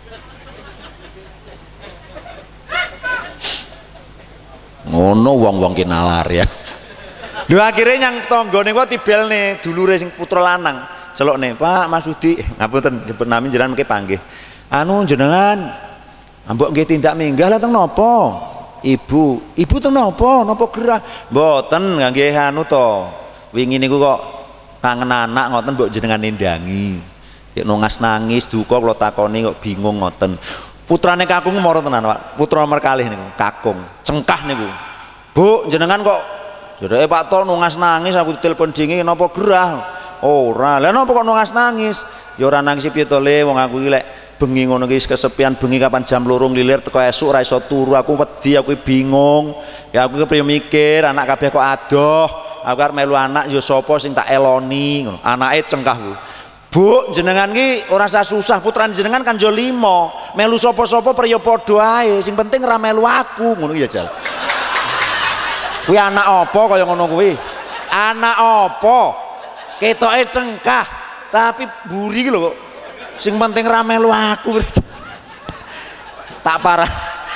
Ngono wong-wong ki nalar ya. Lho akhirnya yang tanggane kuwi tibelne dulure sing putra lanang. Celok nih Pak Mas Udi, ngapunten nyebut nami jenengan mengke panggih. Anu jenengan, ambok nggih tindak minggah lah teng napa? Ibu, ibu teng napa? Napa gerah? Mboten nggih anu to. Wingi niku kok kangen anak ngoten mbok jenengan nindangi. Nek nongas nangis duka kula takoni kok bingung ngoten. Putrane kakung mara tenan Pak. Putra nomor kalih niku, kakung. Cengkah niku. Bu, jenengan kok jedake Pak To nongas nangis aku telepon dingi napa gerah? Ora, lha napa kok nangis nangis? Ya ora nangis piye to Le, wong aku iki lek bengi ngono iki kesepian bengi kapan jam loro lilir teko esuk ora iso turu, aku wedi, aku bingung. Ya aku kepriye mikir, anak kabeh kok adoh. Aku arep melu anak ya sapa sing tak eloni ngono. Anake cengkah ku. Bu, jenengan ki ora usah susah, putrane jenengan kan yo lima. Melu sapa-sapa priya padha ae, sing penting ora melu aku, ngono ya Jal. Kuwi anak apa kaya ngono kuwi? Anak apa? Ketoke cengkah tapi mburi lho kok sing penting ra melu aku tak parah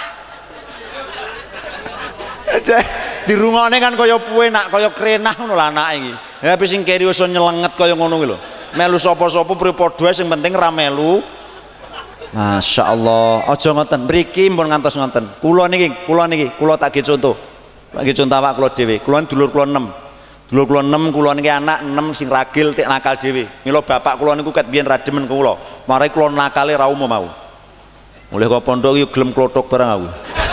dirungokne kan kaya puwe nak kaya krenah ngono lho anake iki ya tapi sing keri iso nyelenget kaya ngono kuwi lho melu sapa-sapa pripadha sing penting ra melu. Masya Allah aja ngoten mriki pun ngantos ngoten kula niki kula niki kula tak ge contoh tak ge contoh awak kula dhewe kula dulur kula enam dulur kula enam kula niki anak enam sing ragil tek nakal dhewe. Mila bapak kula niku ket biyen rademen kula. Mare kula nakale ra umum mau. Mulih kok pondok iki gelem klothok barang aku.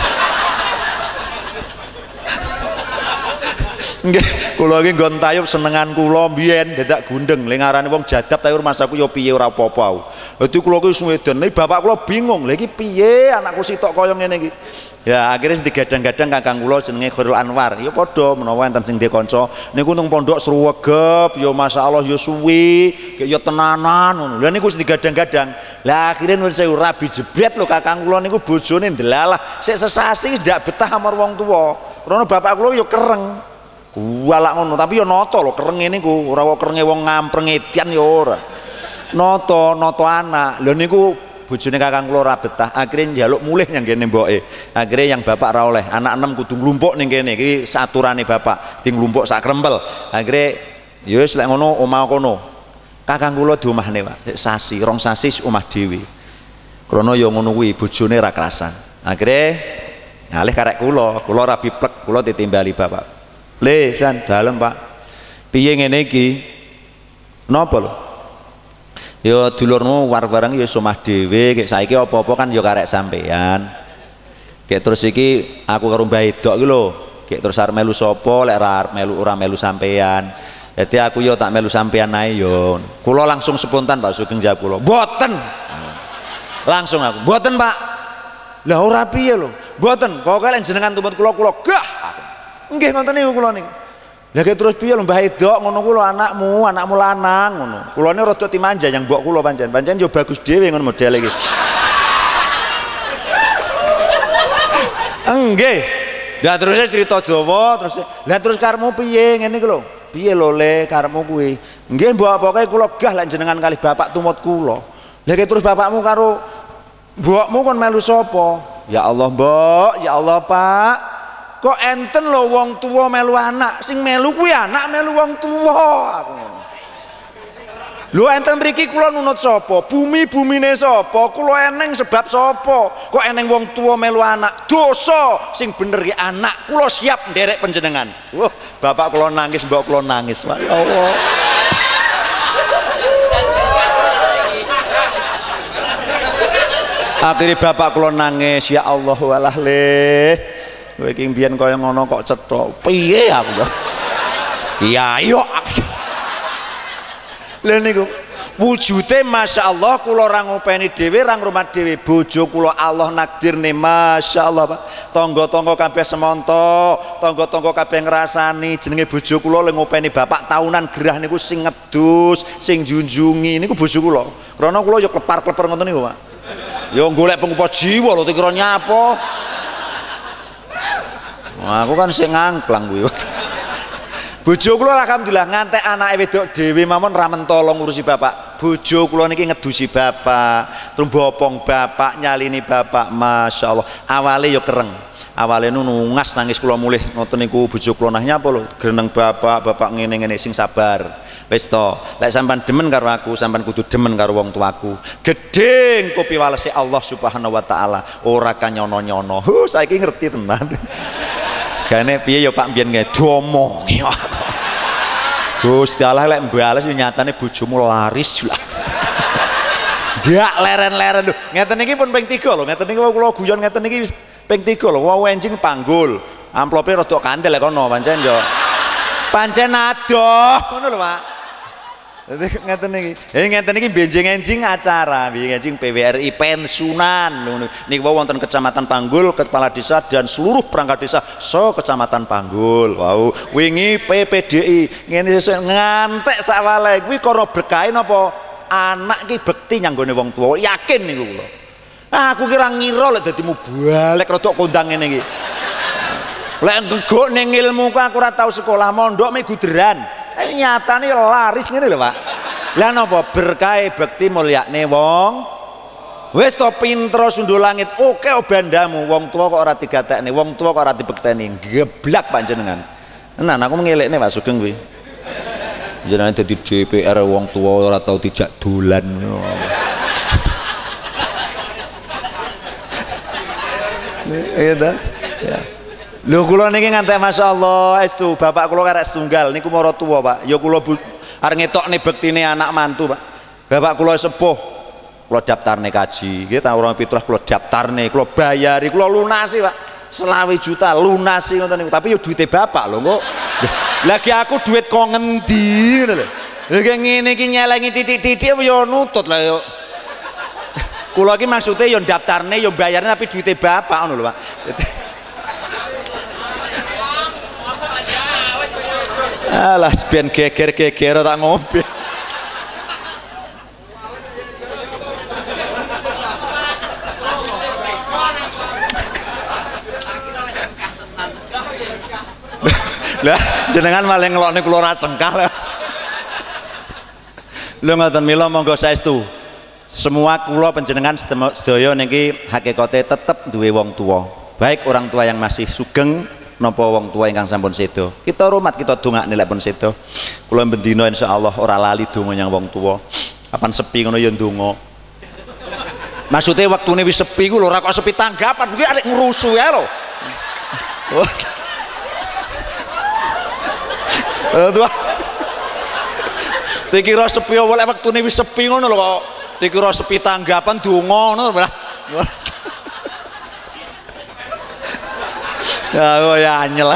Nggih, kula iki nggon tayub senengan kula biyen dadak gundeng. Le ngarani wong jadab tapi rumah aku ya piye ora apa-apa aku. Dadi kula ki suweden. Bapak kula bingung, lha iki piye anakku sitok kaya ngene iki. Ya akhirnya digadang-gadang kakang kula jenenge Khairul Anwar. Ya padha menawa enten sing ndek kanca niku nang pondok sruwegep ya masyaallah ya suwi, ya tenanan ngono. Lah niku wis digadang-gadang. Lah akhirnya nuwun sewu rabi jebret lho kakang kula niku bojone ndelalah. Sik sesasi ndak betah amar wong tuwa. Rono bapak kula ya kereng. Kuwalak ngono tapi ya nata lho kereng ngene niku. Ora kok kerenge wong ngampreng edian ya ora. Nata, nata anak. Lha niku bojone kakang kula ora betah akhirnya njaluk mulih yang kene mboke akhirnya yang bapak ra oleh anak enam kudu nglumpuk ning kene iki saturane bapak di nglumpuk sak krempel akhirnya ya wis lek ngono omah kono kakang kula di omahne Pak sasi rong sasi omah dhewe krana ya ngono kuwi bojone ra kerasan akhirnya ngalih karek kula kula ra biplek kula ditimbali bapak le san dalem Pak piye ngene iki napa lho ya dulurmu war-wareng ya somah dhewe kayak saiki apa-apa kan ya karek sampean kayak terus iki aku karo Mbah Edok iki lho kayak terus arep melu sapa lek ora melu ora melu sampean jadi aku ya tak melu sampean ae yo kula langsung spontan Pak Sugeng jawab kula mboten langsung aku mboten Pak lah ora piye lho mboten pokoke lek jenengan tumpet kula kula gah nggih ngoten niku kula niku. Lah terus piye lho Mbah Edok ngono ku lho anakmu, anakmu lanang ngono. Kulane rada timanja yang mbok kula pancen. Pancen yo bagus dhewe ngono model iki. Nggih. Lah terus cerita Jawa terus lah terus karepmu piye ngene iki lho. Piye lho Le karepmu kuwi? Nggih mbok pokoke kula gah lan jenengan kalih bapak tumut kula. Lah terus bapakmu karo mbokmu kon melu sapa? Ya Allah mbok, ya Allah Pak, kok enten lho wong tua melu anak, sing melu kuwi anak melu wong tua. Aku ngono. Lho enten mriki kula nunut sapa? Bumi-bumine sapa? Kula eneng sebab sapa? Kok eneng wong tua melu anak? Dosa sing bener ki anak. Kula siap nderek panjenengan. Wah, bapak kula nangis, mbok kula nangis. Ya Allah. Akhirnya bapak kula nangis, ya Allah walah le. Kowe iki mbiyen kaya ngono kok cethok. Piye aku ya? Kiai kok. Lha niku wujude Masya Allah kula ora ngopeni dhewe, ora ngrumat dhewe. Bojo kula Allah nakdirne Masya Allah Pak. Tangga-tangga kabeh semonto, tangga-tangga kabeh ngrasani jenenge bojo kula le ngopeni bapak tahunan gerah niku sing ngedus, sing junjungi niku bojo kula. Krana kula ya klepar-kleper ngoten niku Pak. Ya golek pengupa jiwa lho dikira nyapa. Nah, aku kan sing ngangklang kuwi. Bojo kula alhamdulillah ngantek anake wedok dhewe mawon ra mentolo ngurusi bapak. Bojo kula niki ngedusi bapak, terus bopong bapak, nyalini bapak. Masya Allah. Awale ya kereng. Awale nu nungas nangis kula mulih ngoten niku bojo kula nah nyapa lho greneng bapak, bapak ngene-ngene sing sabar. Wis to, lek sampean demen karo aku, sampean kudu demen karo wong tuaku. Gedeng ku piwalese Allah Subhanahu wa taala, ora kanyono-nyono. Huh, saiki ngerti tenan. Gane piye ya Pak mbiyen nggih diomongi. Gusti Allah lek mbales yo nyatane bojomu laris lah. Dak leren-leren lho. Ngeten iki pun ping tiga lho, ngeten iki kula guyon ngeten iki wis ping tiga lho. Wong enjing panggul. Amplope rada kandel lek kono pancen yo. Pancen adoh ngono lho Pak. Ngeten iki. Eh ngeten iki benjing-enjing acara, benjing P W R I pensiunan ngono. Niku wonten Kecamatan Panggul, kepala desa dan seluruh perangkat desa so Kecamatan Panggul. Wow, wingi P P D I ngene sesuk ngantek sak wale kuwi karo berkah napa anak ki bekti nyanggone wong tuwa. Yakin niku kula. Aku kira ngira lek dadi mubalek rada kondang ngene iki. Lek ngegok ning ilmu aku ora tau sekolah mondok mek guderan. Eh nyatane laris ngene lho Pak. Lah napa berkah bekti mulyakne wong. Wis to pintra sundul langit. Oke bandamu wong tua kok ora digatekne, wong tua kok ora dibekteni. Geblak panjenengan. Tenan aku ngelekne Pak Sugeng kuwi. Jenengan dadi D P R wong tua ora tau dijak dolan. Iya ta? Ya. Lho kula niki ngantek Masya Allah estu bapak kula karek setunggal niku mara tuwa Pak. Ya kula arep ngetokne bektine anak mantu Pak. Bapak kula sepuh. Kula daftarne kaji. Nggih tahun dua ribu tujuh belas kula daftarne, kula bayari, kula lunasi Pak. selawe juta lunasi ngoten niku. Tapi yo duite bapak lho kok. Lagi aku duit kok ngendi ngono lho. Lha ngene iki nyelengi titik-titik yo nutut lah yo. Kula iki maksude yo daftarne yo bayarne tapi duite bapak ngono lho Pak. Alah sepian geger-geger tak ngombe. Lah jenengan malah ngelokne kula ora cengkal. Lho ngoten mila monggo saestu. Semua kula panjenengan sedaya niki hakikate tetep duwe wong tua. Baik orang tua yang masih sugeng napa wong tua ingkang sampun sedo. Kita hormat kita dongakne lek pun sedo. Kula bendina insyaallah ora lali donga nyang wong tua. Kapan sepi ngono ya ndonga. Maksudnya waktune wis sepi ku lho ora kok sepi tanggapan kuwi arek ngrusu ya lho. Eh tua. Dikira sepi oleh waktune wis sepi ngono lho kok. Dikira sepi tanggapan donga ngono. Ya Allah ya anyel.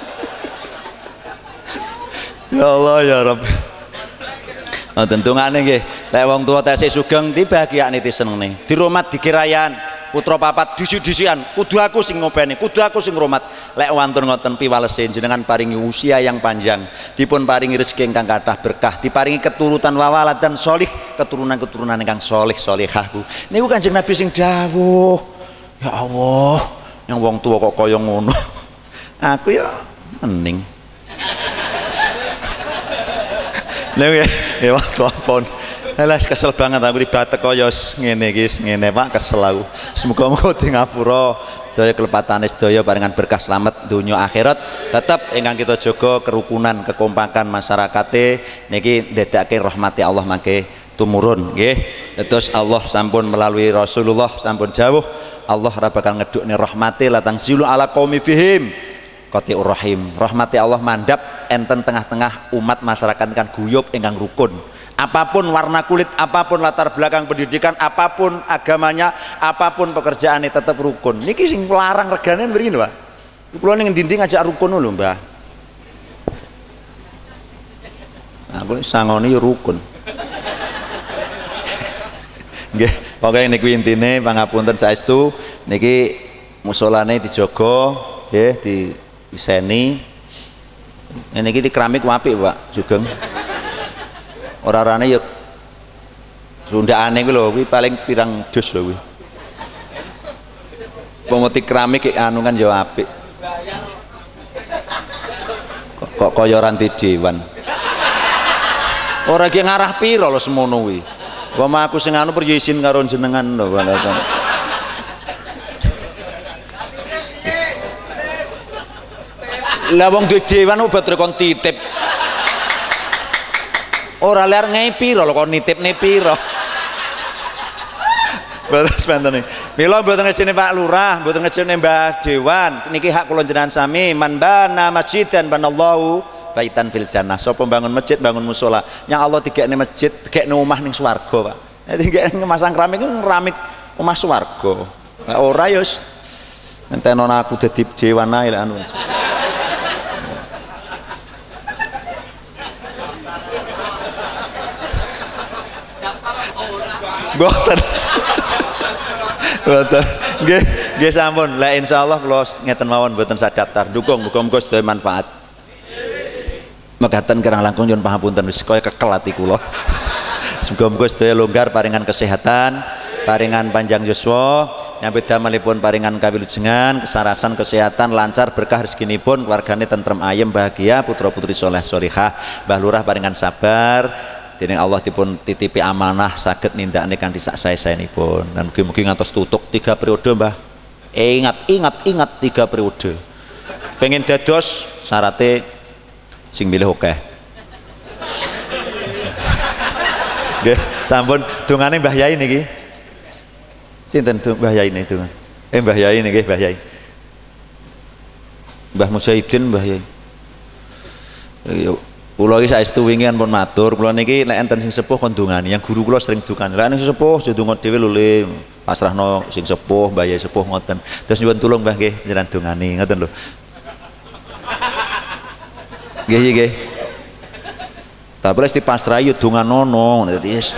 Ya Allah ya Rabb. Nah, tentungane nggih, lek wong tua tesih sugeng dibahagiakne disenengne. Dirumat dikirayan, putra papat disi-disian, kudu aku sing ngopeni, kudu aku sing ngrumat. Lek wonten ngoten piwalese jenengan paringi usia yang panjang, dipun paringi rezeki ingkang kathah berkah, diparingi keturutan wawalat dan solih, keturunan-keturunan ingkang solih solihah. Niku Kanjeng Nabi sing dawuh. Ya Allah, yang wong tua kok kaya ngono. Aku ya mending. Lha ya waktu apa Alah kesel banget aku tiba teko ya ngene iki ngene Pak, kesel aku. Semoga-moga di ngapura sedaya kelepatane sedaya paringan berkah slamet donya akhirat. Tetep ingkang kita jaga kerukunan, kekompakan masyarakate niki ndadekake rahmati Allah mangke tumurun nggih. Terus Allah sampun melalui Rasulullah sampun jauh Allah ora bakal ngedukne rahmati latang silu ala qaumi fihim qati'ur rahim. Rahmati Allah mandap enten tengah-tengah umat masyarakat kan guyub ingkang rukun. Apapun warna kulit, apapun latar belakang pendidikan, apapun agamanya, apapun pekerjaannya tetap rukun. Niki sing larang regane mriki lho, Pak. Kula ning ndi-ndi ngajak rukun lho, Mbah. Aku sangoni rukun. Nggih, pokoke niku intine pangapunten saestu niki musolane dijaga nggih, diseni. Niki di keramik apik, Pak, Sugeng. Ora-orane ya sundakane kuwi lho, kuwi paling pirang dus lho kuwi. Pemoti keramik anu kan ya apik. Kok kaya ranti dewan. Ora ki ngarah pira lho semono kuwi. Kok aku sing anu perlu izin karo jenengan lho. Lah wong dewan obat rekon titip. Ora ler ngei piro lho kok nitipne piro. Mboten semanten. Mila mboten ngejene Pak Lurah, mboten ngejene Mbah Dewan. Niki hak kula jenengan sami, man bana masjidan banallahu baitan fil jannah. Sapa bangun masjid, bangun musala, yang Allah digekne masjid, digekne omah ning swarga, Pak. Nek digekne masang keramik keramik omah swarga. Lah ora ya wis enteno aku dadi dewan ae anu. Boten. Boten. Nggih, nggih sampun. Lah insyaallah kula ngeten mawon mboten sadaftar. Dukung muga-muga sedaya manfaat. Mekaten kirang langkung nyuwun pangapunten wis kaya kekel ati kula. Muga-muga sedaya longgar paringan kesehatan, paringan panjang yuswa, nyambut damelipun paringan kawilujengan, kesarasan, kesehatan, lancar, berkah rezekinipun, keluargane tentrem ayem bahagia, putra-putri soleh solihah, Mbah Lurah paringan sabar. Dening Allah dipun titipi amanah saged nindakne kanthi sak sae-saenipun. Dan mugi-mugi ngantos tutuk tiga periode, Mbah. Eh, ingat, ingat, ingat tiga periode. Pengen dados syarate sing milih akeh. Nggih, sampun dongane Mbah Yai niki. Sinten Mbah Yai niki dongan? Eh Mbah Yai niki, Mbah Yai. Mbah Musaidin, Mbah Yai. Yo kula iki saestu wingi pun matur, kula niki nek enten sing sepuh kon dongani, yang guru kula sering dongani. Lah nek sing sepuh aja donga dhewe lho Le, pasrahno sing sepuh, Mbah Yai sepuh ngoten. Terus nyuwun tulung Mbah nggih jenengan dongani ngoten lho. Nggih nggih. Tapi wis dipasrahi yo donganono ngono dadi wis.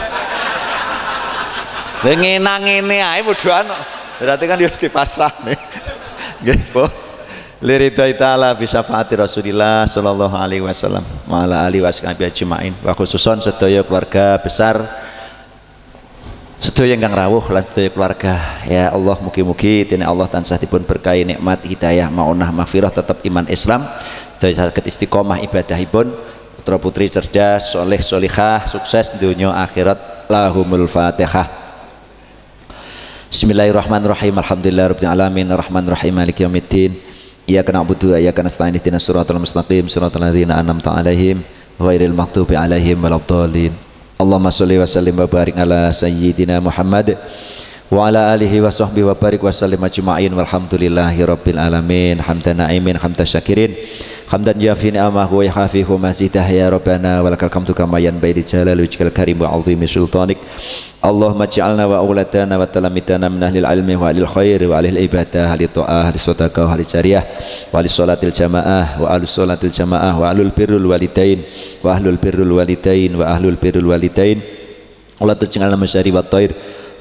Lah ngenang ngene ae padha ana. Berarti kan yo dipasrahne. Nggih, Po. Liridai ta'ala bisyafaati Rasulillah sallallahu alaihi wasallam wa ala alihi washabihi ajmain, wa khususon sedaya keluarga besar sedaya ingkang rawuh lan sedaya keluarga. Ya Allah, mugi-mugi dene Allah tansah dipun berkahi nikmat hidayah maunah maghfirah tetap iman Islam, sedaya saged istiqomah ibadahipun, putra putri cerdas soleh solihah sukses dunia akhirat. Lahumul Fatihah. Bismillahirrahmanirrahim. Alhamdulillahirabbil alamin arrahmanirrahim maliki yaumiddin. Iyyaka na'budu wa iyyaka nasta'in ihdinas siratal mustaqim siratal ladzina an'amta 'alaihim ghairil maghdubi 'alaihim waladdallin. Allahumma shalli wa sallim wa barik ala sayyidina Muhammad wa ala alihi wa sahbihi wa barik wa sallim ajma'in walhamdulillahi rabbil alamin. Hamdan na'imin hamdan syakirin hamdan yafi ni'amahu wa yahafihu mazidah ya rabbana walakal hamdu kama yanbaghi li jalali wajhikal karim wa 'azimi sultanik. Allahumma ij'alna wa auladana wa talamitana min ahlil ilmi wa ahlil khair wa ahlil ibadah ahli ta'ah ahli sadaqah ahli jariyah wa ahli sholatil jamaah wa ahli sholatil jamaah wa ahlul birrul walidain wa ahlul birrul walidain wa ahlul birrul walidain. Allah taj'alna masyari wa tair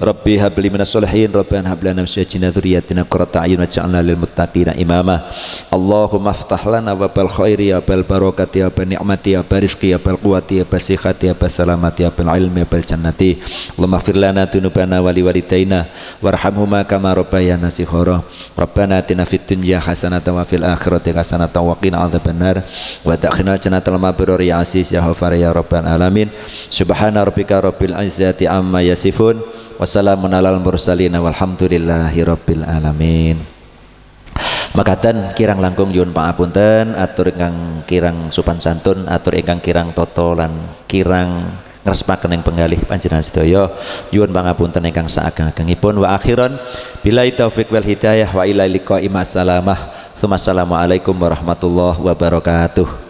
Rabbi habli minas solihin Rabbana hab lana min azwajina dzurriyyatina qurrata a'yun waj'alna lil muttaqina imama. Allahumma aftah lana babal khairi ya bal barakati ya bal ni'mati ya bal rizqi ya bal quwwati ya bal sikhati ya bal salamati ya bal ilmi ya bal jannati. Allahumma ighfir lana dzunubana wa liwalidayna warhamhuma kama rabbayana shighara. Rabbana atina fid dunya hasanatan wa fil akhirati hasanatan wa qina adzabannar wa adkhilna jannatal mabrar ya aziz ya ghafar ya rabbal alamin. Subhana rabbika rabbil izzati amma yasifun wassalamun alal mursalin walhamdulillahi rabbil alamin. Makaten kirang langkung nyuwun pangapunten, atur ingkang kirang sopan santun, atur ingkang kirang toto lan kirang ngrespaken ing penggalih panjenengan sedaya nyuwun pangapunten ingkang saageng-agengipun. Wa akhiran billahi taufik wal hidayah wa ila liqa'i masalamah. Assalamualaikum warahmatullahi wabarakatuh.